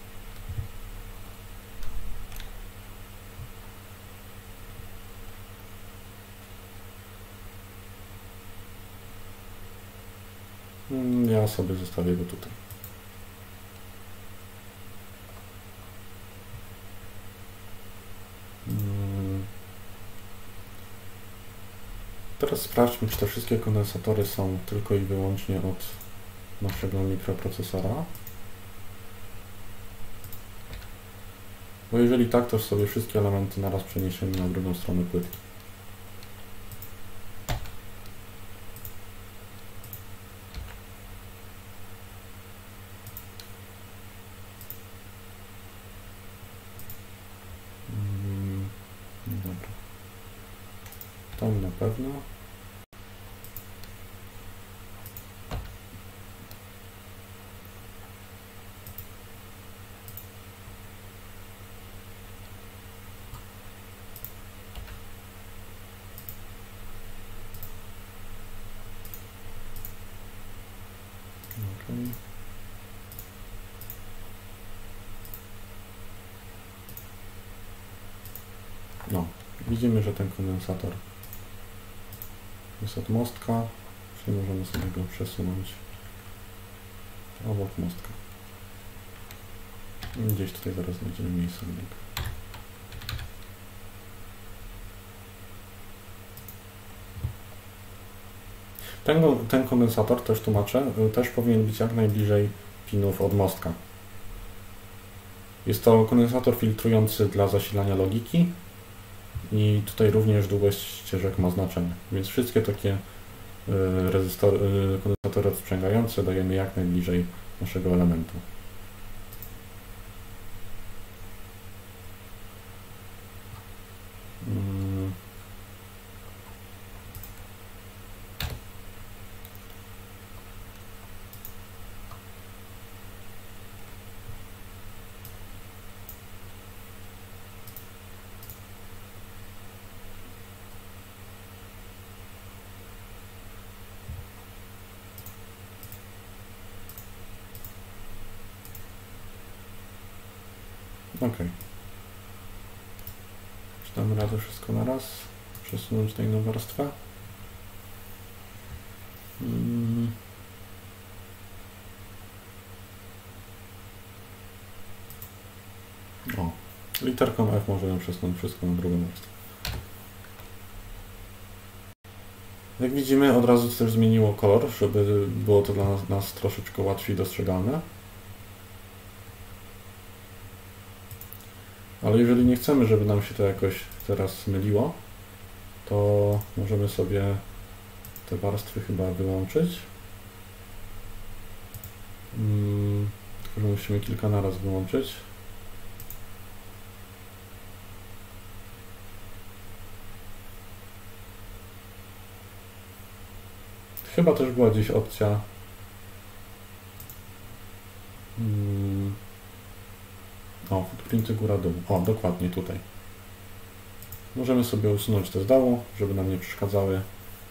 Ja sobie zostawię go tutaj. Teraz sprawdźmy, czy te wszystkie kondensatory są tylko i wyłącznie od naszego mikroprocesora. Bo jeżeli tak, to sobie wszystkie elementy naraz przeniesiemy na drugą stronę płytki. Dobra. Tam na pewno. Okay. No, widzimy, że ten kondensator jest od mostka, czyli możemy sobie go przesunąć obok mostka. Gdzieś tutaj zaraz znajdziemy miejsce na niego. Ten kondensator, też tłumaczę, też powinien być jak najbliżej pinów od mostka. Jest to kondensator filtrujący dla zasilania logiki i tutaj również długość ścieżek ma znaczenie, więc wszystkie takie kondensatory odsprzęgające dajemy jak najbliżej naszego elementu. Ok. Czy damy radę wszystko na raz? Przesunąć na inną warstwę? O, literką F możemy przesunąć wszystko na drugą warstwę. Jak widzimy, od razu też zmieniło kolor, żeby było to dla nas troszeczkę łatwiej dostrzegalne. Ale jeżeli nie chcemy, żeby nam się to jakoś teraz myliło, to możemy sobie te warstwy chyba wyłączyć. Tylko, że musimy kilka naraz wyłączyć. Chyba też była gdzieś opcja o, footprinty góra-dół. O, dokładnie tutaj. Możemy sobie usunąć te z dołu, żeby nam nie przeszkadzały.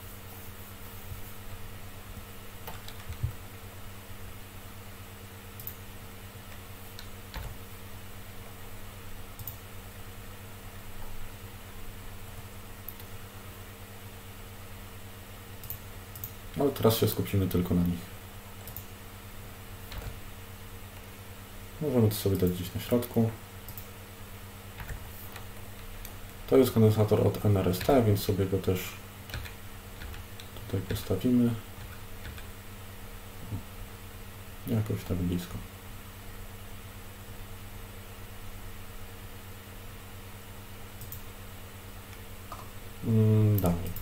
Ale teraz się skupimy tylko na nich. Możemy to sobie dać gdzieś na środku. To jest kondensator od NRST, więc sobie go też tutaj postawimy. Jakoś tak blisko. Dalej.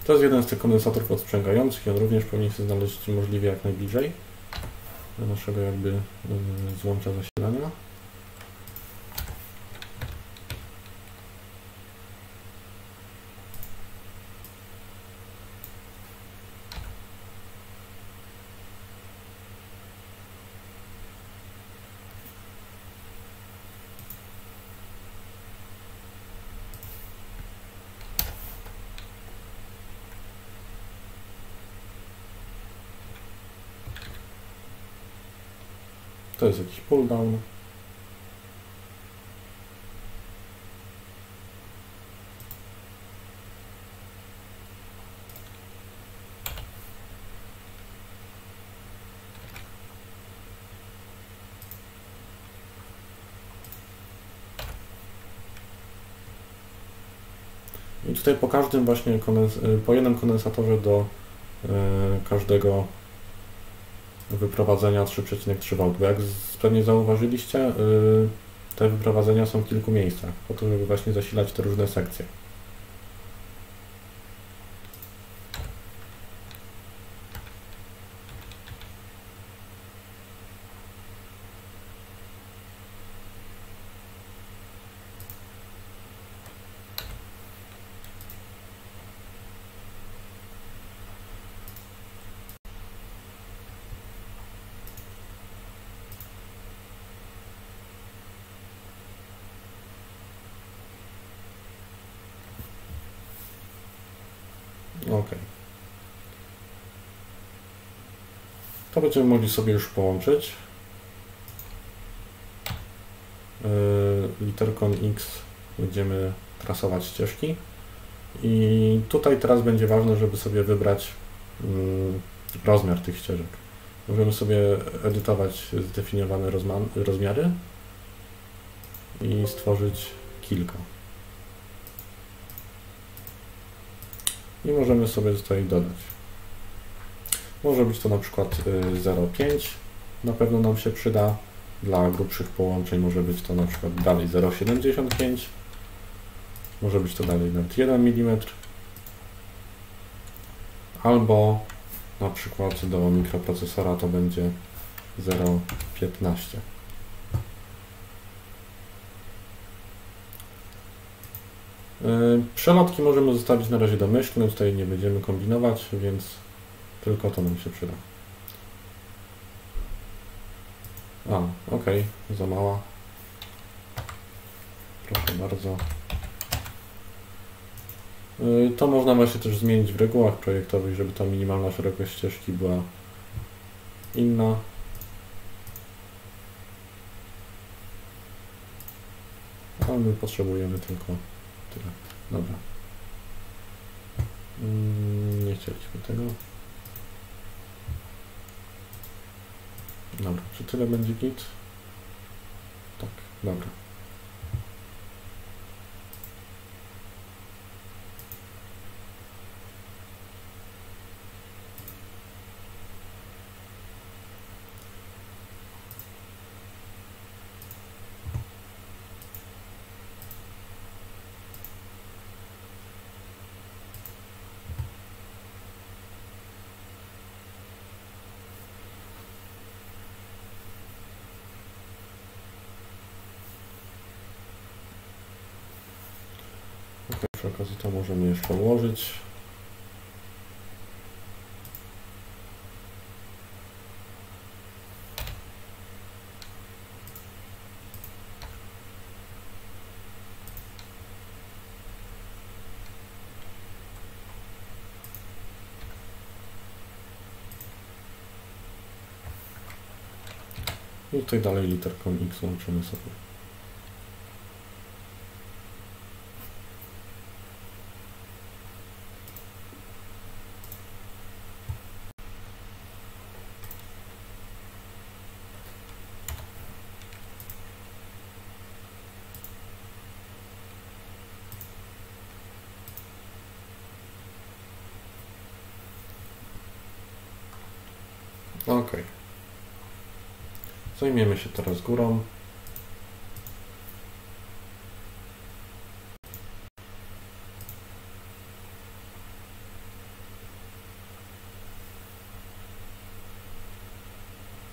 To jest jeden z tych kondensatorów odsprzęgających i on również powinien się znaleźć możliwie jak najbliżej do naszego jakby złącza zasilania. To jest jakiś pull down. I tutaj po każdym właśnie po jednym kondensatorze do każdego wyprowadzenia 3,3 V, bo jak pewnie zauważyliście, te wyprowadzenia są w kilku miejscach, po to, żeby właśnie zasilać te różne sekcje. OK. To będziemy mogli sobie już połączyć. Literką X będziemy trasować ścieżki. I tutaj teraz będzie ważne, żeby sobie wybrać rozmiar tych ścieżek. Możemy sobie edytować zdefiniowane rozmiary i stworzyć kilka. I możemy sobie tutaj dodać. Może być to na przykład 0,5, na pewno nam się przyda. Dla grubszych połączeń może być to na przykład dalej 0,75, może być to dalej nawet 1 mm, albo na przykład do mikroprocesora to będzie 0,15. Przelotki możemy zostawić na razie domyślne, tutaj nie będziemy kombinować, więc tylko to nam się przyda. OK, za mała. Proszę bardzo. To można właśnie też zmienić w regułach projektowych, żeby ta minimalna szerokość ścieżki była inna. A my potrzebujemy tylko tyle. Dobra. Nie chcieliśmy tego. Dobra, czy tyle będzie git? Tak, dobra. Przy okazji to możemy jeszcze ułożyć. I tutaj dalej literką X łączymy sobie. OK. Zajmiemy się teraz górą.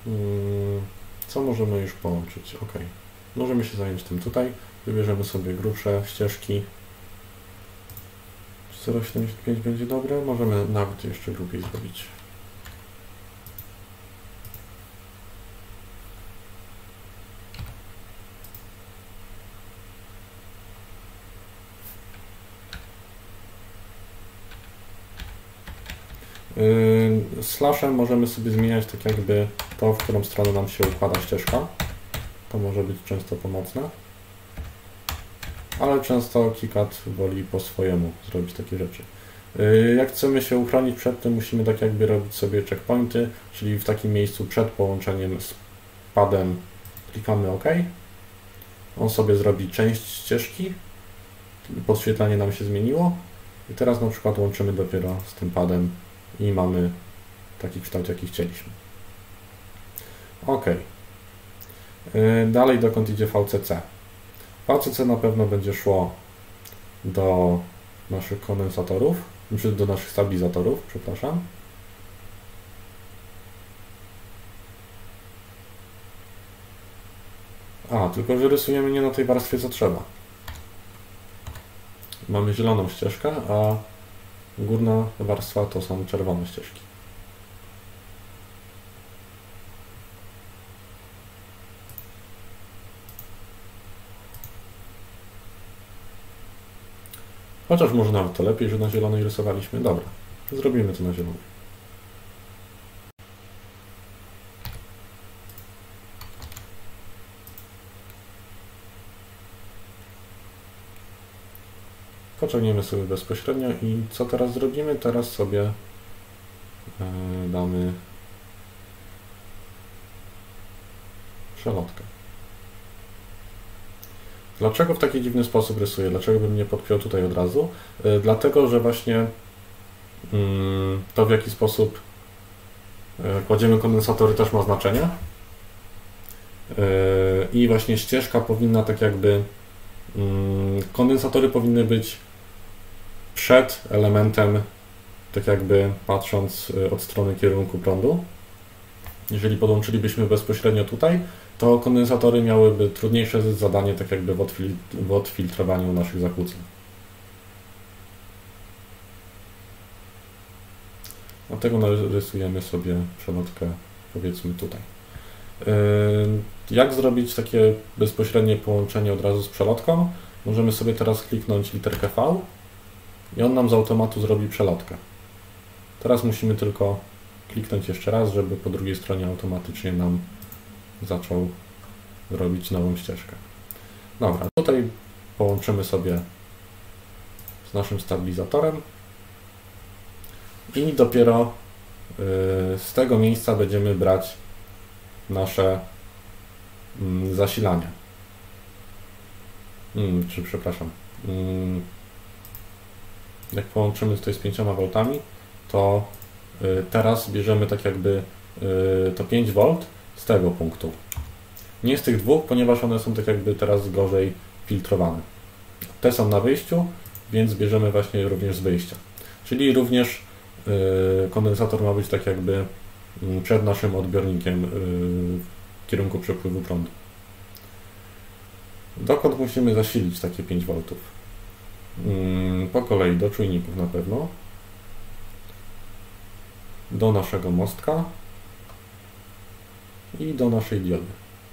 Co możemy już połączyć? OK. Możemy się zająć tym tutaj. Wybierzemy sobie grubsze ścieżki. 0,75 będzie dobre. Możemy nawet jeszcze grubiej zrobić. Slashem możemy sobie zmieniać tak jakby to, w którą stronę nam się układa ścieżka. To może być często pomocne. Ale często KiCad woli po swojemu zrobić takie rzeczy. Jak chcemy się uchronić przed tym, musimy tak jakby robić sobie checkpointy, czyli w takim miejscu przed połączeniem z padem klikamy OK. On sobie zrobi część ścieżki, podświetlenie nam się zmieniło i teraz na przykład łączymy dopiero z tym padem i mamy taki kształt, jaki chcieliśmy. OK. Dalej dokąd idzie VCC? VCC na pewno będzie szło do naszych kondensatorów, czy do naszych stabilizatorów, przepraszam. Tylko że rysujemy nie na tej warstwie, co trzeba. Mamy zieloną ścieżkę, a górna warstwa to są czerwone ścieżki. Chociaż może nawet to lepiej, że na zielonej rysowaliśmy. Dobra, zrobimy to na zielonej. Pociągniemy sobie bezpośrednio i co teraz zrobimy? Teraz sobie damy przelotkę. Dlaczego w taki dziwny sposób rysuję? Dlaczego bym nie podpiął tutaj od razu? Dlatego, że właśnie to, w jaki sposób kładziemy kondensatory, też ma znaczenie. I właśnie ścieżka powinna tak jakby... Kondensatory powinny być przed elementem, tak jakby patrząc od strony kierunku prądu. Jeżeli podłączylibyśmy bezpośrednio tutaj, to kondensatory miałyby trudniejsze zadanie, tak jakby w odfiltrowaniu naszych zakłóceń. Dlatego narysujemy sobie przelotkę, powiedzmy tutaj. Jak zrobić takie bezpośrednie połączenie od razu z przelotką? Możemy sobie teraz kliknąć literkę V i on nam z automatu zrobi przelotkę. Teraz musimy tylko kliknąć jeszcze raz, żeby po drugiej stronie automatycznie nam zaczął robić nową ścieżkę. Dobra, tutaj połączymy sobie z naszym stabilizatorem i dopiero z tego miejsca będziemy brać nasze zasilanie. Przepraszam. Jak połączymy tutaj z 5 V, to teraz bierzemy tak jakby to 5 V z tego punktu. Nie z tych dwóch, ponieważ one są tak jakby teraz gorzej filtrowane. Te są na wyjściu, więc bierzemy właśnie również z wyjścia. Czyli również kondensator ma być tak jakby przed naszym odbiornikiem w kierunku przepływu prądu. Dokąd musimy zasilić takie 5 V? Po kolei do czujników na pewno, do naszego mostka i do naszej diody.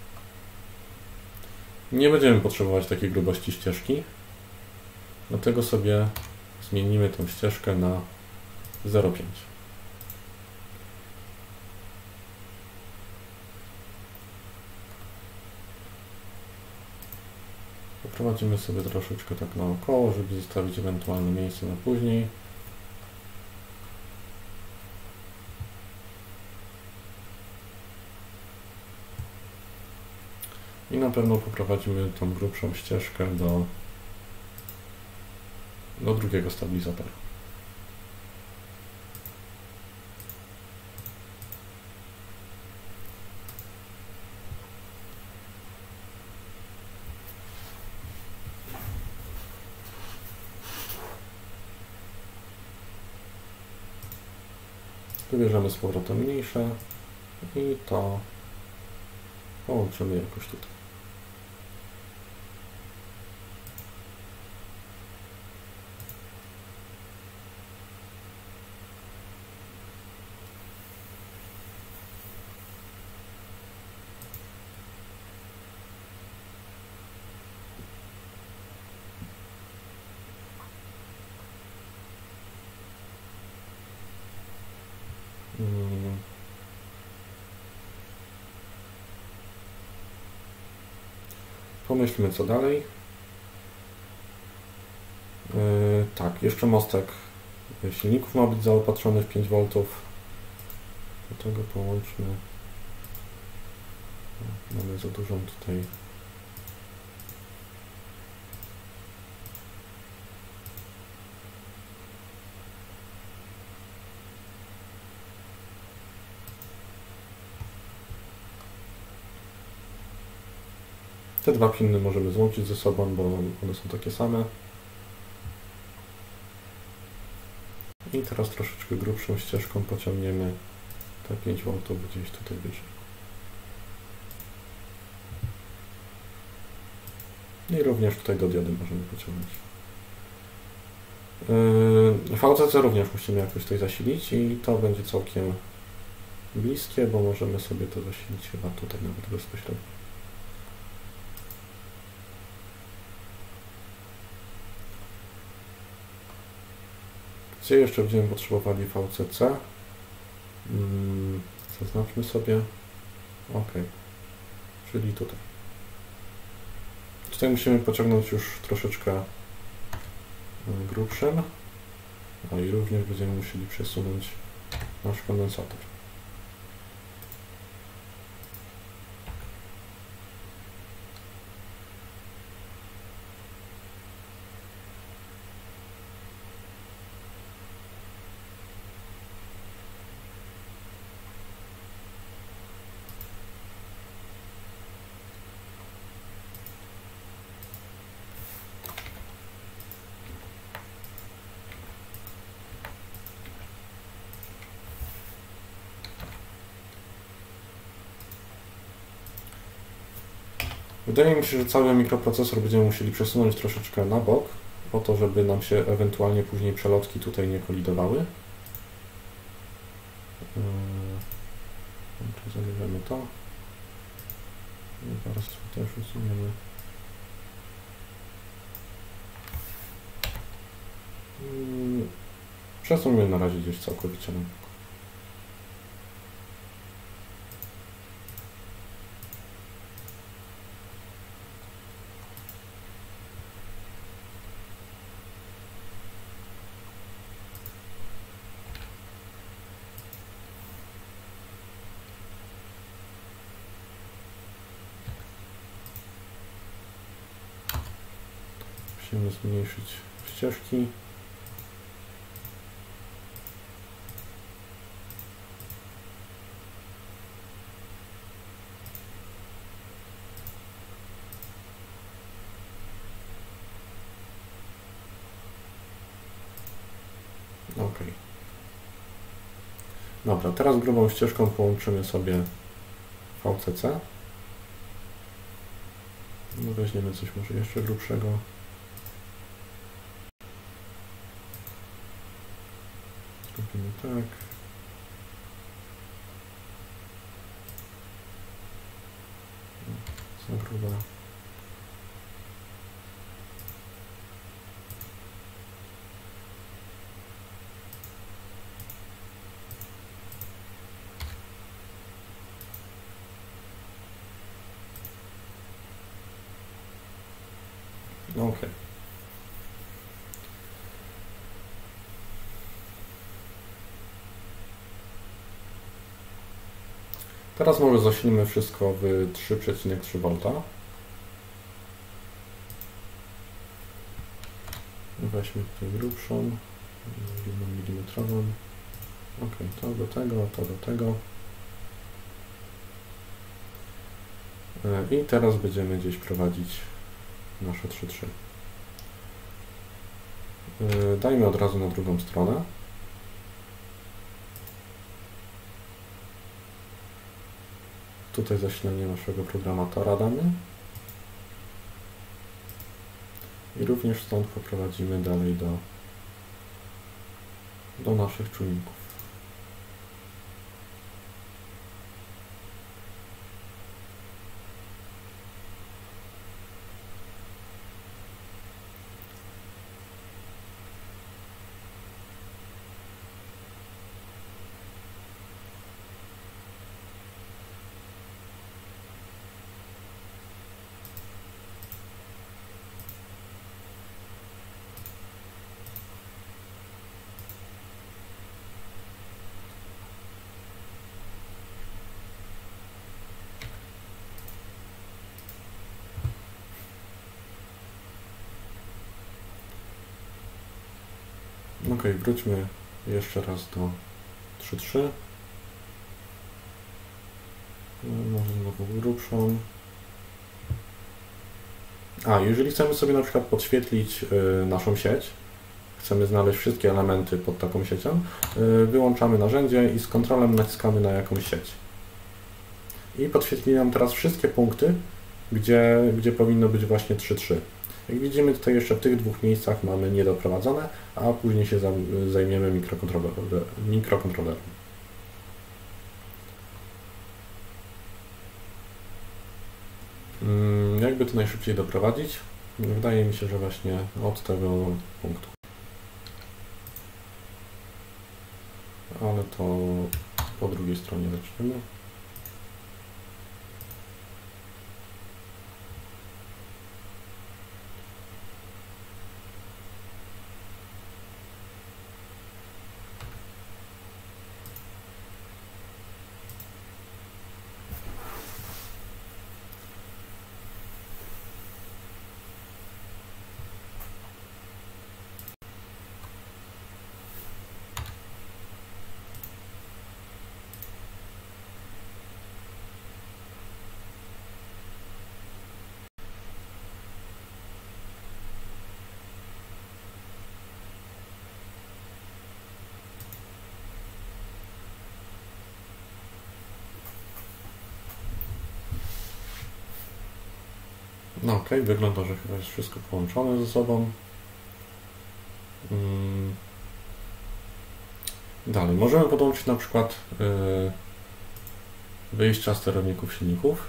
Nie będziemy potrzebować takiej grubości ścieżki, dlatego sobie zmienimy tą ścieżkę na 0,5. Poprowadzimy sobie troszeczkę tak naokoło, żeby zostawić ewentualne miejsce na później. I na pewno poprowadzimy tą grubszą ścieżkę do drugiego stabilizatora. Wybierzemy z powrotem mniejsze i to połączymy jakoś tutaj. Pomyślmy co dalej. Tak, jeszcze mostek silników ma być zaopatrzony w 5 V. Do tego połączmy. Mamy za dużą tutaj. Te dwa piny możemy złączyć ze sobą, bo one są takie same. I teraz troszeczkę grubszą ścieżką pociągniemy te 5 V gdzieś tutaj wyżej. I również tutaj do diody możemy pociągnąć. VCC również musimy jakoś tutaj zasilić i to będzie całkiem bliskie, bo możemy sobie to zasilić chyba tutaj nawet bezpośrednio. Gdzie jeszcze będziemy potrzebowali VCC? Zaznaczmy sobie. OK. Czyli tutaj. Tutaj musimy pociągnąć już troszeczkę grubszym. A i również będziemy musieli przesunąć nasz kondensator. Wydaje mi się, że cały mikroprocesor będziemy musieli przesunąć troszeczkę na bok, po to, żeby nam się ewentualnie później przelotki tutaj nie kolidowały. Zabierzemy to. I teraz też usuniemy. Przesuńmy na razie gdzieś całkowicie na bok. Musimy zmniejszyć ścieżki. OK. Dobra, teraz grubą ścieżką połączymy sobie VCC. No weźmiemy coś może jeszcze grubszego. Zrobimy tak. Za grube. OK. Teraz może zasilimy wszystko w 3,3 V. Weźmy tutaj grubszą, 1 mm. OK, to do tego, to do tego. I teraz będziemy gdzieś prowadzić nasze 3,3. Dajmy od razu na drugą stronę. tutaj zasilanie naszego programatora damy. I również stąd poprowadzimy dalej do naszych czujników. Ok, wróćmy jeszcze raz do 3.3. Może znowu grubszą. Jeżeli chcemy sobie na przykład podświetlić naszą sieć, chcemy znaleźć wszystkie elementy pod taką siecią, wyłączamy narzędzie i z kontrolem naciskamy na jakąś sieć. I podświetli nam teraz wszystkie punkty, gdzie powinno być właśnie 3.3. Jak widzimy, tutaj jeszcze w tych dwóch miejscach mamy niedoprowadzone, a później się zajmiemy mikrokontrolerem. Jakby to najszybciej doprowadzić? Wydaje mi się, że właśnie od tego punktu. Ale to po drugiej stronie zaczniemy. No ok, wygląda, że chyba jest wszystko połączone ze sobą. Dalej, możemy podłączyć na przykład wyjścia sterowników silników.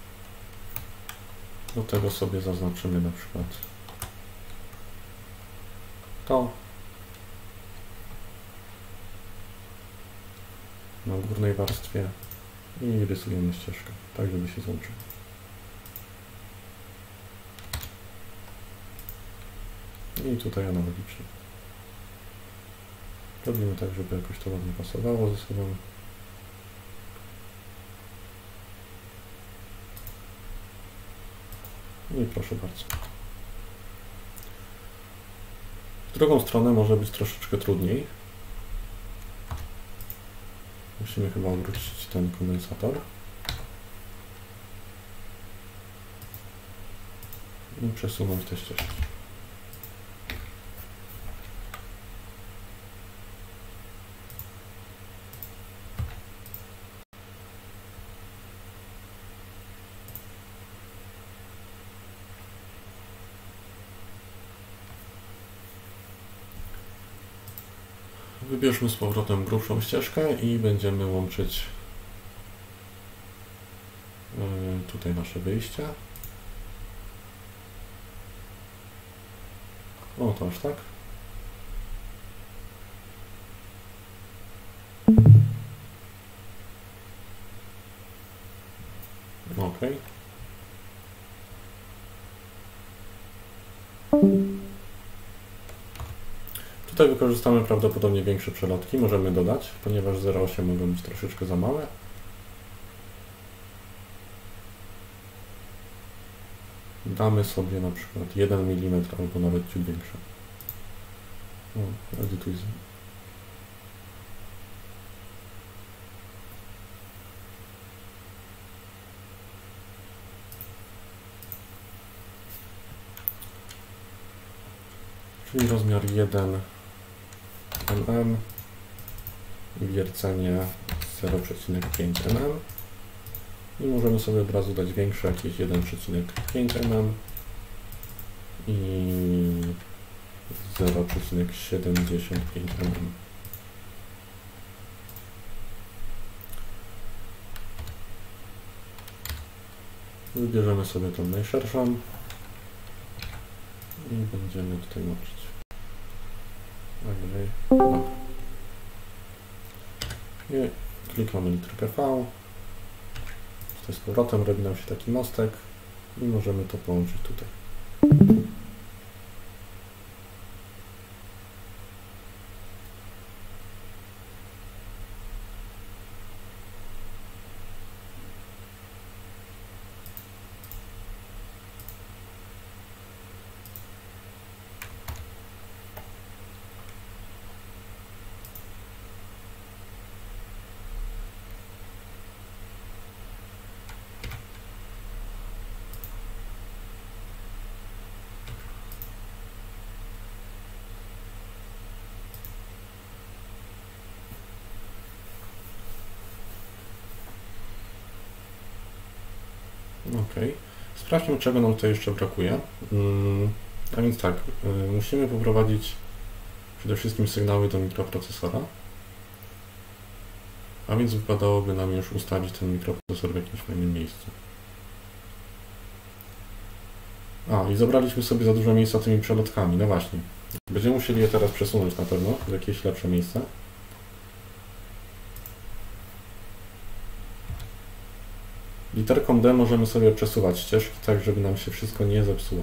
Do tego sobie zaznaczymy na przykład to na górnej warstwie i rysujemy ścieżkę, tak żeby się złączyło. I tutaj analogicznie. Robimy tak, żeby jakoś to ładnie pasowało ze sobą. I proszę bardzo. W drugą stronę może być troszeczkę trudniej. Musimy chyba obrócić ten kondensator. I przesunąć te ścieżki. Wybierzmy z powrotem grubszą ścieżkę i będziemy łączyć tutaj nasze wyjścia. O, to aż tak. Ok. Tutaj wykorzystamy prawdopodobnie większe przelotki, możemy dodać, ponieważ 0,8 mogą być troszeczkę za małe. Damy sobie na przykład 1 mm albo nawet ciut większe. O, edytuj. Czyli rozmiar 1 mm i wiercenie 0,5 mm. I możemy sobie od razu dać większe, jakieś 1,5 mm i 0,75 mm. Wybierzemy sobie tą najszerszą i będziemy tutaj łączyć. I klikamy literkę V. Tutaj z powrotem robi nam się taki mostek i możemy to połączyć tutaj. Ok. Sprawdźmy, czego nam tutaj jeszcze brakuje. A więc tak, musimy poprowadzić przede wszystkim sygnały do mikroprocesora. A więc wypadałoby nam już ustawić ten mikroprocesor w jakimś fajnym miejscu. I zabraliśmy sobie za dużo miejsca tymi przelotkami. No właśnie. Będziemy musieli je teraz przesunąć na pewno w jakieś lepsze miejsce. Literką D możemy sobie przesuwać ścieżki tak, żeby nam się wszystko nie zepsuło.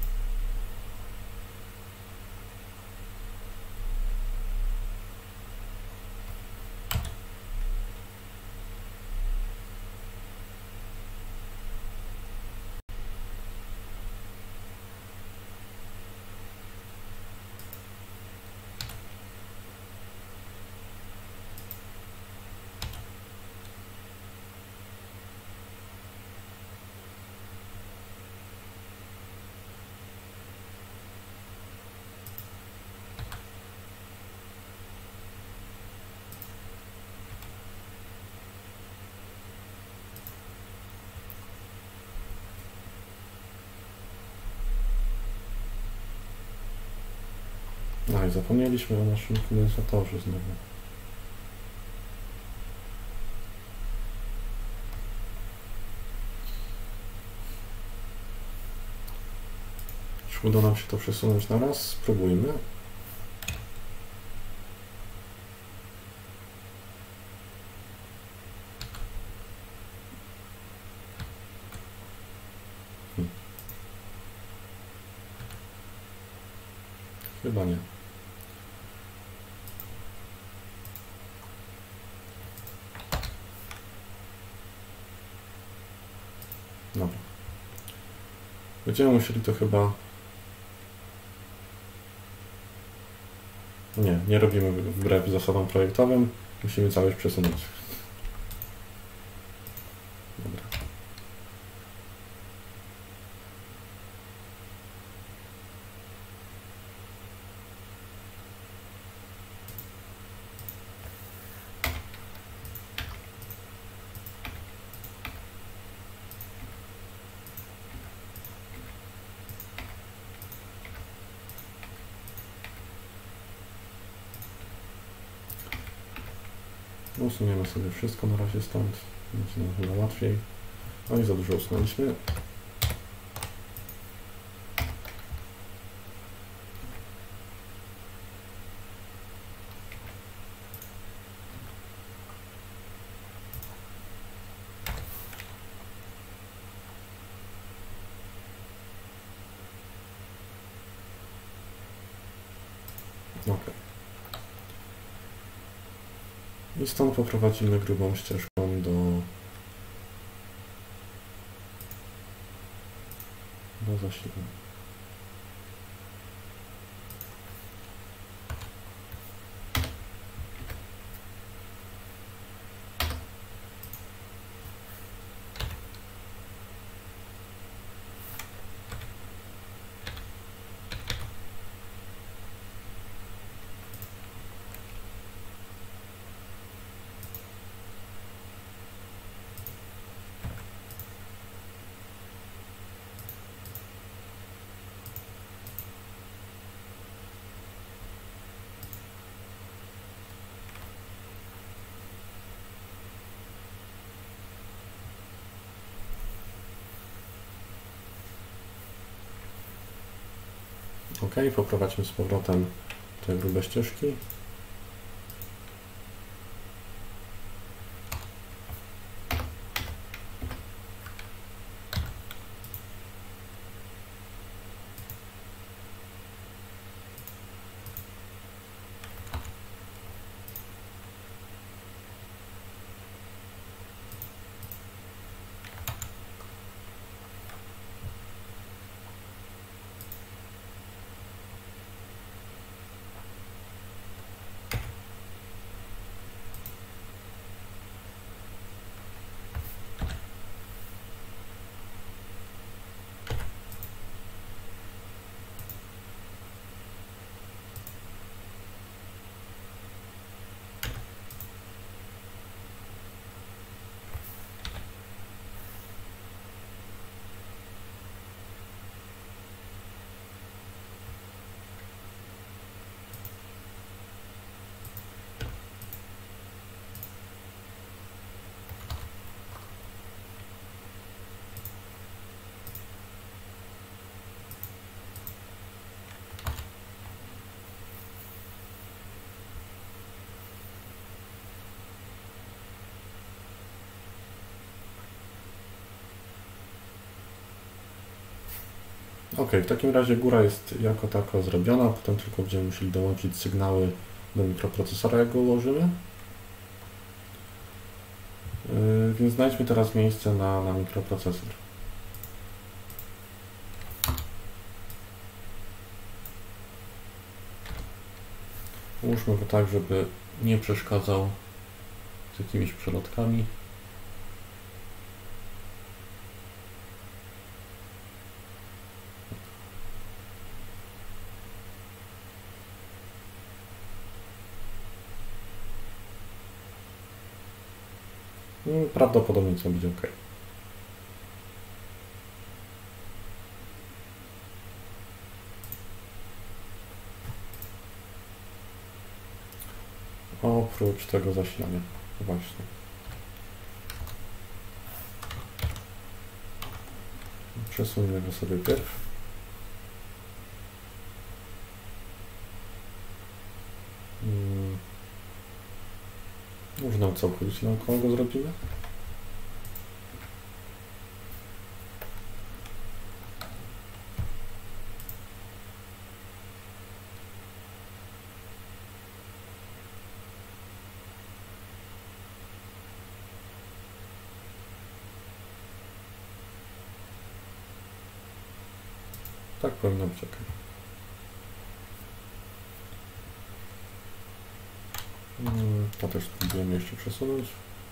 I zapomnieliśmy o naszym kondensatorze znowu. Czy uda nam się to przesunąć na raz? Spróbujmy. Chyba nie. Dobra. Będziemy musieli to chyba... Nie robimy wbrew zasadom projektowym. Musimy całość przesunąć. Dobra. Usuniemy sobie wszystko na razie stąd, będzie nam chyba łatwiej. I za dużo usunęliśmy. Ok. I stąd poprowadzimy grubą ścieżką do zasilania. Ok, poprowadźmy z powrotem te grube ścieżki. Ok, w takim razie góra jest jako tako zrobiona, potem tylko będziemy musieli dołączyć sygnały do mikroprocesora, jak go ułożymy. Więc znajdźmy teraz miejsce na mikroprocesor. Ułóżmy go tak, żeby nie przeszkadzał z jakimiś przelotkami. Prawdopodobnie co będzie ok. Oprócz tego zasilania, właśnie. Przesuńmy go sobie pierw. Może nam całkowicie naokoło go zrobimy. Tak powinno być ok. To też spróbujemy jeszcze przesunąć.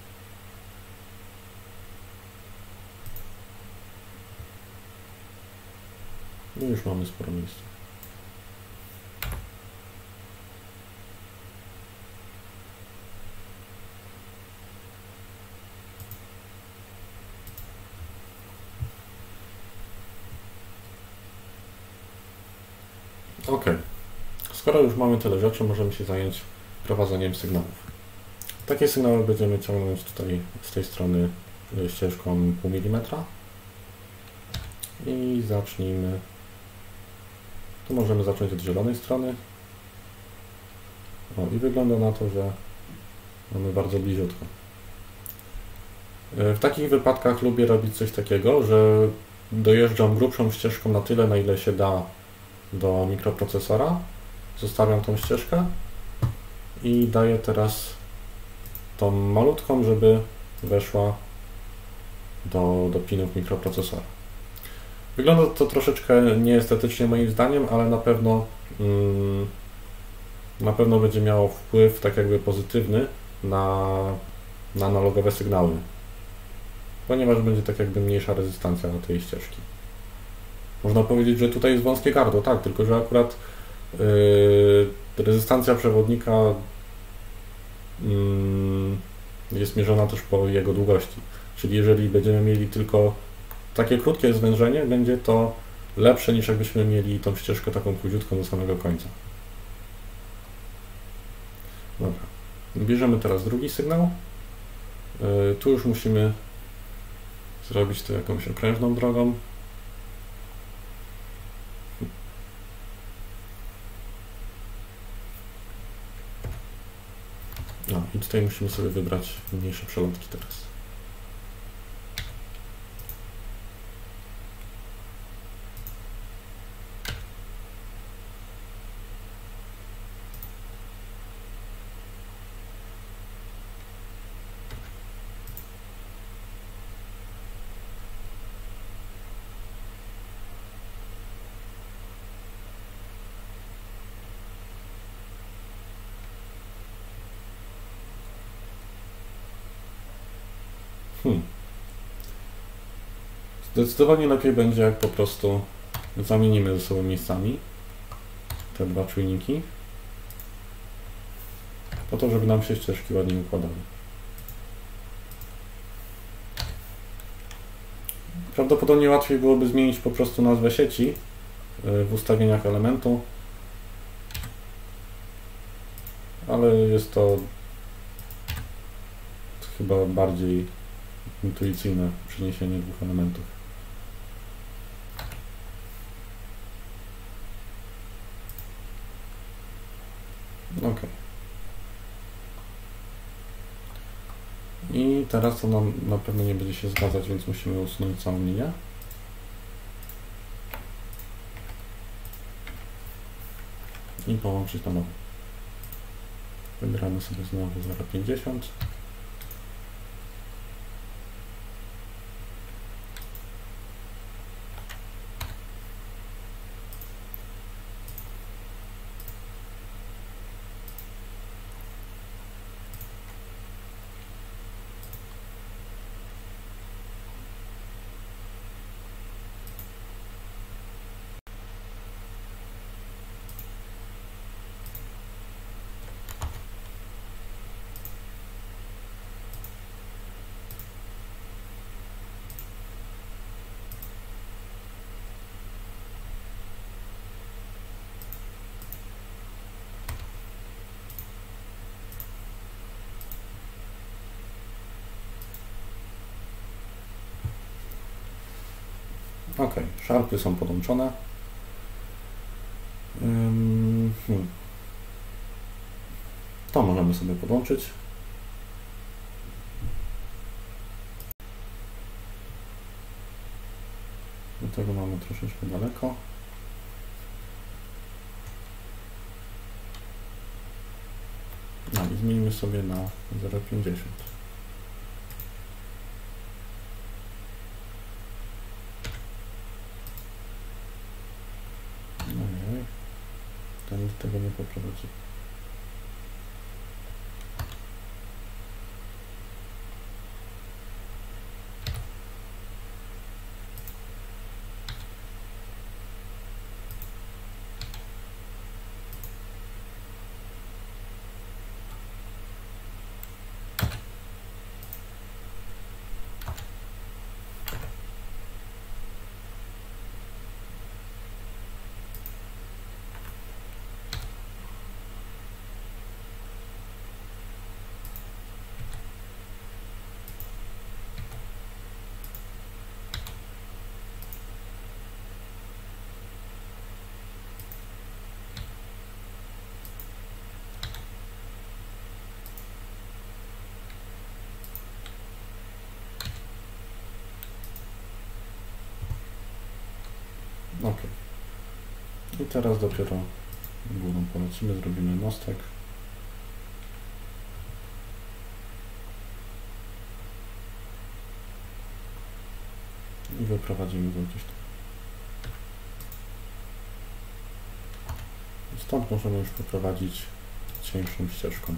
No i już mamy sporo miejsca. Ok. Skoro już mamy tyle rzeczy, możemy się zająć prowadzeniem sygnałów. Takie sygnały będziemy ciągnąć tutaj z tej strony ścieżką 0,5 mm. I zacznijmy. Tu możemy zacząć od zielonej strony. O, i wygląda na to, że mamy bardzo bliziutko. W takich wypadkach lubię robić coś takiego, że dojeżdżam grubszą ścieżką na tyle, na ile się da do mikroprocesora. Zostawiam tą ścieżkę i daję teraz tą malutką, żeby weszła do pinów mikroprocesora. Wygląda to troszeczkę nieestetycznie moim zdaniem, ale na pewno będzie miało wpływ tak jakby pozytywny na analogowe sygnały, ponieważ będzie tak jakby mniejsza rezystancja na tej ścieżki. Można powiedzieć, że tutaj jest wąskie gardło, tak, tylko że akurat rezystancja przewodnika jest mierzona też po jego długości. Czyli jeżeli będziemy mieli tylko takie krótkie zwężenie, będzie to lepsze niż jakbyśmy mieli tą ścieżkę taką króciutką do samego końca. Dobra. Bierzemy teraz drugi sygnał. Tu już musimy zrobić to jakąś okrężną drogą. No i tutaj musimy sobie wybrać mniejsze przelotki teraz. Zdecydowanie lepiej będzie, jak po prostu zamienimy ze sobą miejscami te dwa czujniki, po to, żeby nam się ścieżki ładnie układały. Prawdopodobnie łatwiej byłoby zmienić po prostu nazwę sieci w ustawieniach elementu, ale jest to chyba bardziej intuicyjne przeniesienie dwóch elementów. OK. I teraz to nam na pewno nie będzie się zgadzać, więc musimy usunąć całą linię. I połączyć na nowo. Wybieramy sobie znowu 0,50. OK, szarpy są podłączone. To możemy sobie podłączyć. Do tego mamy troszeczkę daleko. No i zmienimy sobie na 0,50. Ten do tego nie poprowadzi. OK. I teraz dopiero górą polecimy, zrobimy mostek. I wyprowadzimy go gdzieś tam. Stąd możemy już poprowadzić cieńszą ścieżką.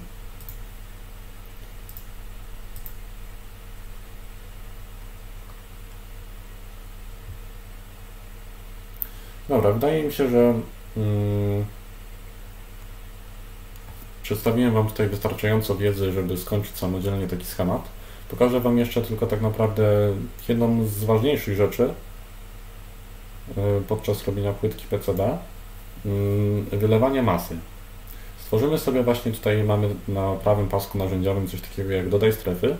Dobra, wydaje mi się, że przedstawiłem Wam tutaj wystarczająco wiedzy, żeby skończyć samodzielnie taki schemat. Pokażę Wam jeszcze tylko tak naprawdę jedną z ważniejszych rzeczy podczas robienia płytki PCB. Wylewanie masy. Stworzymy sobie właśnie tutaj, mamy na prawym pasku narzędziowym coś takiego jak dodaj strefy.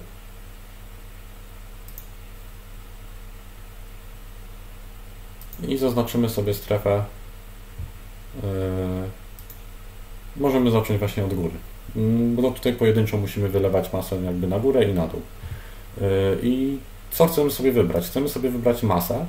I zaznaczymy sobie strefę. Możemy zacząć właśnie od góry. bo tutaj pojedynczo musimy wylewać masę jakby na górę i na dół. I co chcemy sobie wybrać? Chcemy sobie wybrać masę.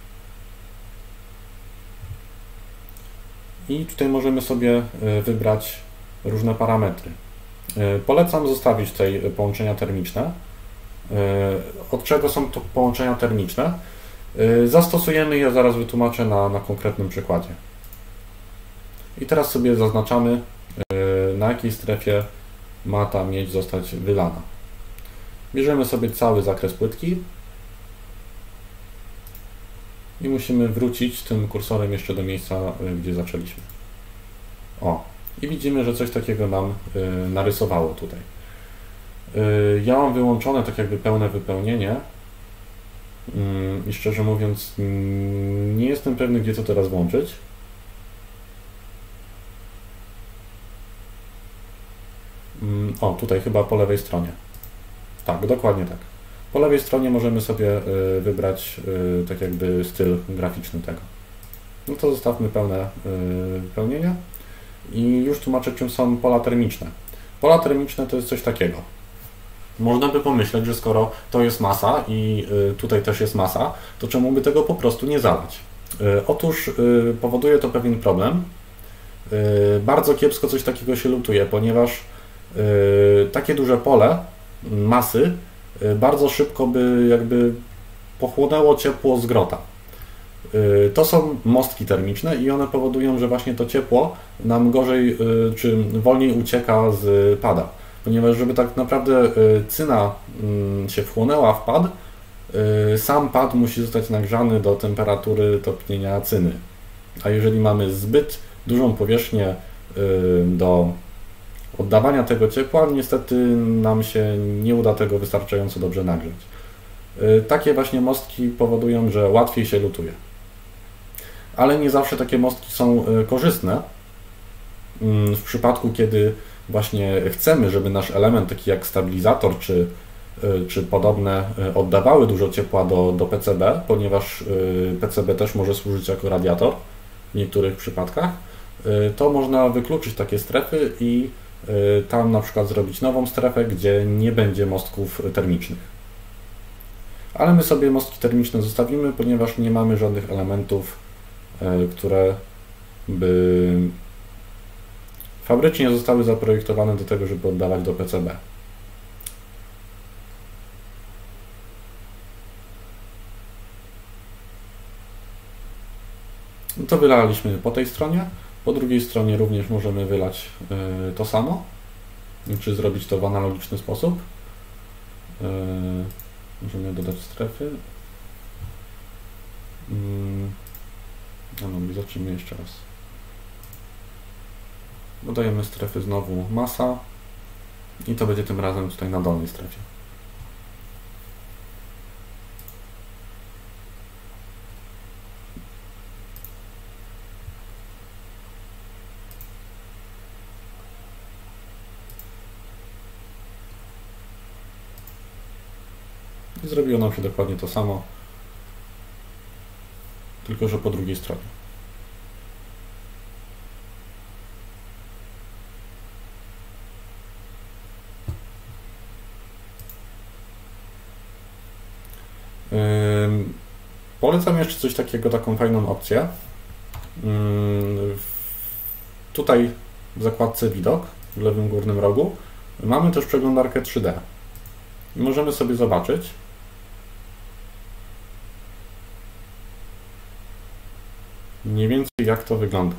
I tutaj możemy sobie wybrać różne parametry. Polecam zostawić tutaj połączenia termiczne. Od czego są to połączenia termiczne? Zastosujemy je, zaraz wytłumaczę na konkretnym przykładzie. I teraz sobie zaznaczamy, na jakiej strefie ma ta miedź zostać wylana. Bierzemy sobie cały zakres płytki i musimy wrócić tym kursorem jeszcze do miejsca, gdzie zaczęliśmy. O, i widzimy, że coś takiego nam narysowało tutaj. Ja mam wyłączone tak jakby pełne wypełnienie i szczerze mówiąc nie jestem pewny, gdzie to teraz włączyć. O, tutaj chyba po lewej stronie. Tak, dokładnie tak. Po lewej stronie możemy sobie wybrać tak jakby styl graficzny tego. No to zostawmy pełne wypełnienie i już tłumaczę, czym są pola termiczne. Pola termiczne to jest coś takiego. Można by pomyśleć, że skoro to jest masa i tutaj też jest masa, to czemu by tego po prostu nie zalać? Otóż powoduje to pewien problem. Bardzo kiepsko coś takiego się lutuje, ponieważ takie duże pole masy bardzo szybko by jakby pochłonęło ciepło z grota. To są mostki termiczne i one powodują, że właśnie to ciepło nam gorzej czy wolniej ucieka z pada. Ponieważ żeby tak naprawdę cyna się wchłonęła w pad, sam pad musi zostać nagrzany do temperatury topnienia cyny. A jeżeli mamy zbyt dużą powierzchnię do oddawania tego ciepła, niestety nam się nie uda tego wystarczająco dobrze nagrzeć. Takie właśnie mostki powodują, że łatwiej się lutuje. Ale nie zawsze takie mostki są korzystne. W przypadku, kiedy właśnie chcemy, żeby nasz element, taki jak stabilizator czy podobne, oddawały dużo ciepła do PCB, ponieważ PCB też może służyć jako radiator w niektórych przypadkach, to można wykluczyć takie strefy i tam na przykład zrobić nową strefę, gdzie nie będzie mostków termicznych. Ale my sobie mostki termiczne zostawimy, ponieważ nie mamy żadnych elementów, które by fabrycznie zostały zaprojektowane do tego, żeby oddawać do PCB. To wylaliśmy po tej stronie. Po drugiej stronie również możemy wylać to samo, czy zrobić to w analogiczny sposób. Możemy dodać strefy. No, zacznijmy jeszcze raz. Dodajemy strefy znowu masa i to będzie tym razem tutaj na dolnej strefie. I zrobiło nam się dokładnie to samo, tylko że po drugiej stronie. Polecam jeszcze coś takiego, taką fajną opcję. Tutaj w zakładce widok w lewym górnym rogu mamy też przeglądarkę 3D. I możemy sobie zobaczyć, mniej więcej jak to wygląda.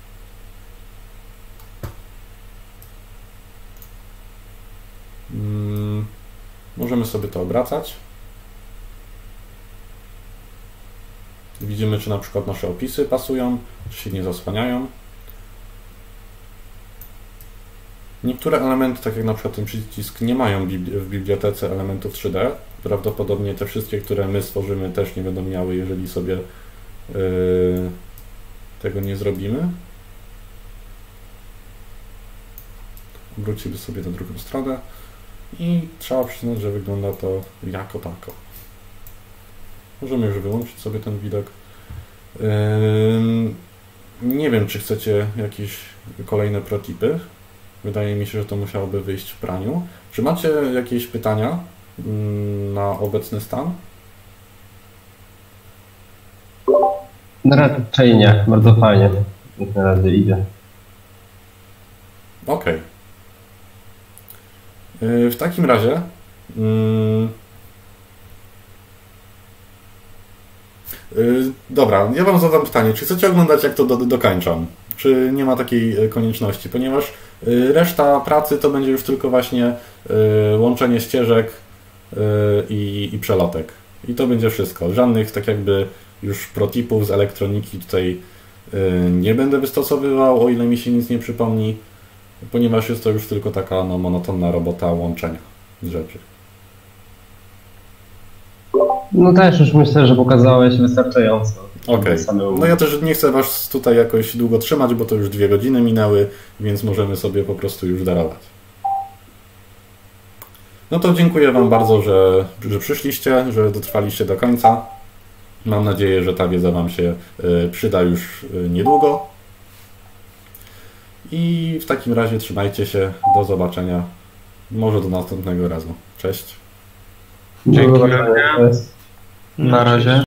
Możemy sobie to obracać. Widzimy, czy na przykład nasze opisy pasują, czy się nie zasłaniają. Niektóre elementy, tak jak na przykład ten przycisk, nie mają w bibliotece elementów 3D. Prawdopodobnie te wszystkie, które my stworzymy, też nie będą miały, jeżeli sobie tego nie zrobimy. Obrócimy sobie na drugą stronę i trzeba przyznać, że wygląda to jako tako. Możemy już wyłączyć sobie ten widok. Nie wiem, czy chcecie jakieś kolejne protipy. Wydaje mi się, że to musiałoby wyjść w praniu. Czy macie jakieś pytania na obecny stan? No raczej nie, bardzo fajnie. Jak na razie idzie. Okej. W takim razie dobra, ja Wam zadam pytanie, czy chcecie oglądać, jak to dokończam? Czy nie ma takiej konieczności? Ponieważ reszta pracy to będzie już tylko właśnie łączenie ścieżek i przelotek. I to będzie wszystko. Żadnych tak jakby już protipów z elektroniki tutaj nie będę wystosowywał, o ile mi się nic nie przypomni, ponieważ jest to już tylko taka monotonna robota łączenia rzeczy. No też już myślę, że pokazałeś wystarczająco. Okej. No ja też nie chcę Was tutaj jakoś długo trzymać, bo to już 2 godziny minęły, więc możemy sobie po prostu już darować. No to dziękuję Wam bardzo, że przyszliście, że dotrwaliście do końca. Mam nadzieję, że ta wiedza Wam się przyda już niedługo. I w takim razie trzymajcie się. Do zobaczenia. Może do następnego razu. Cześć. Dzięki. Na razie.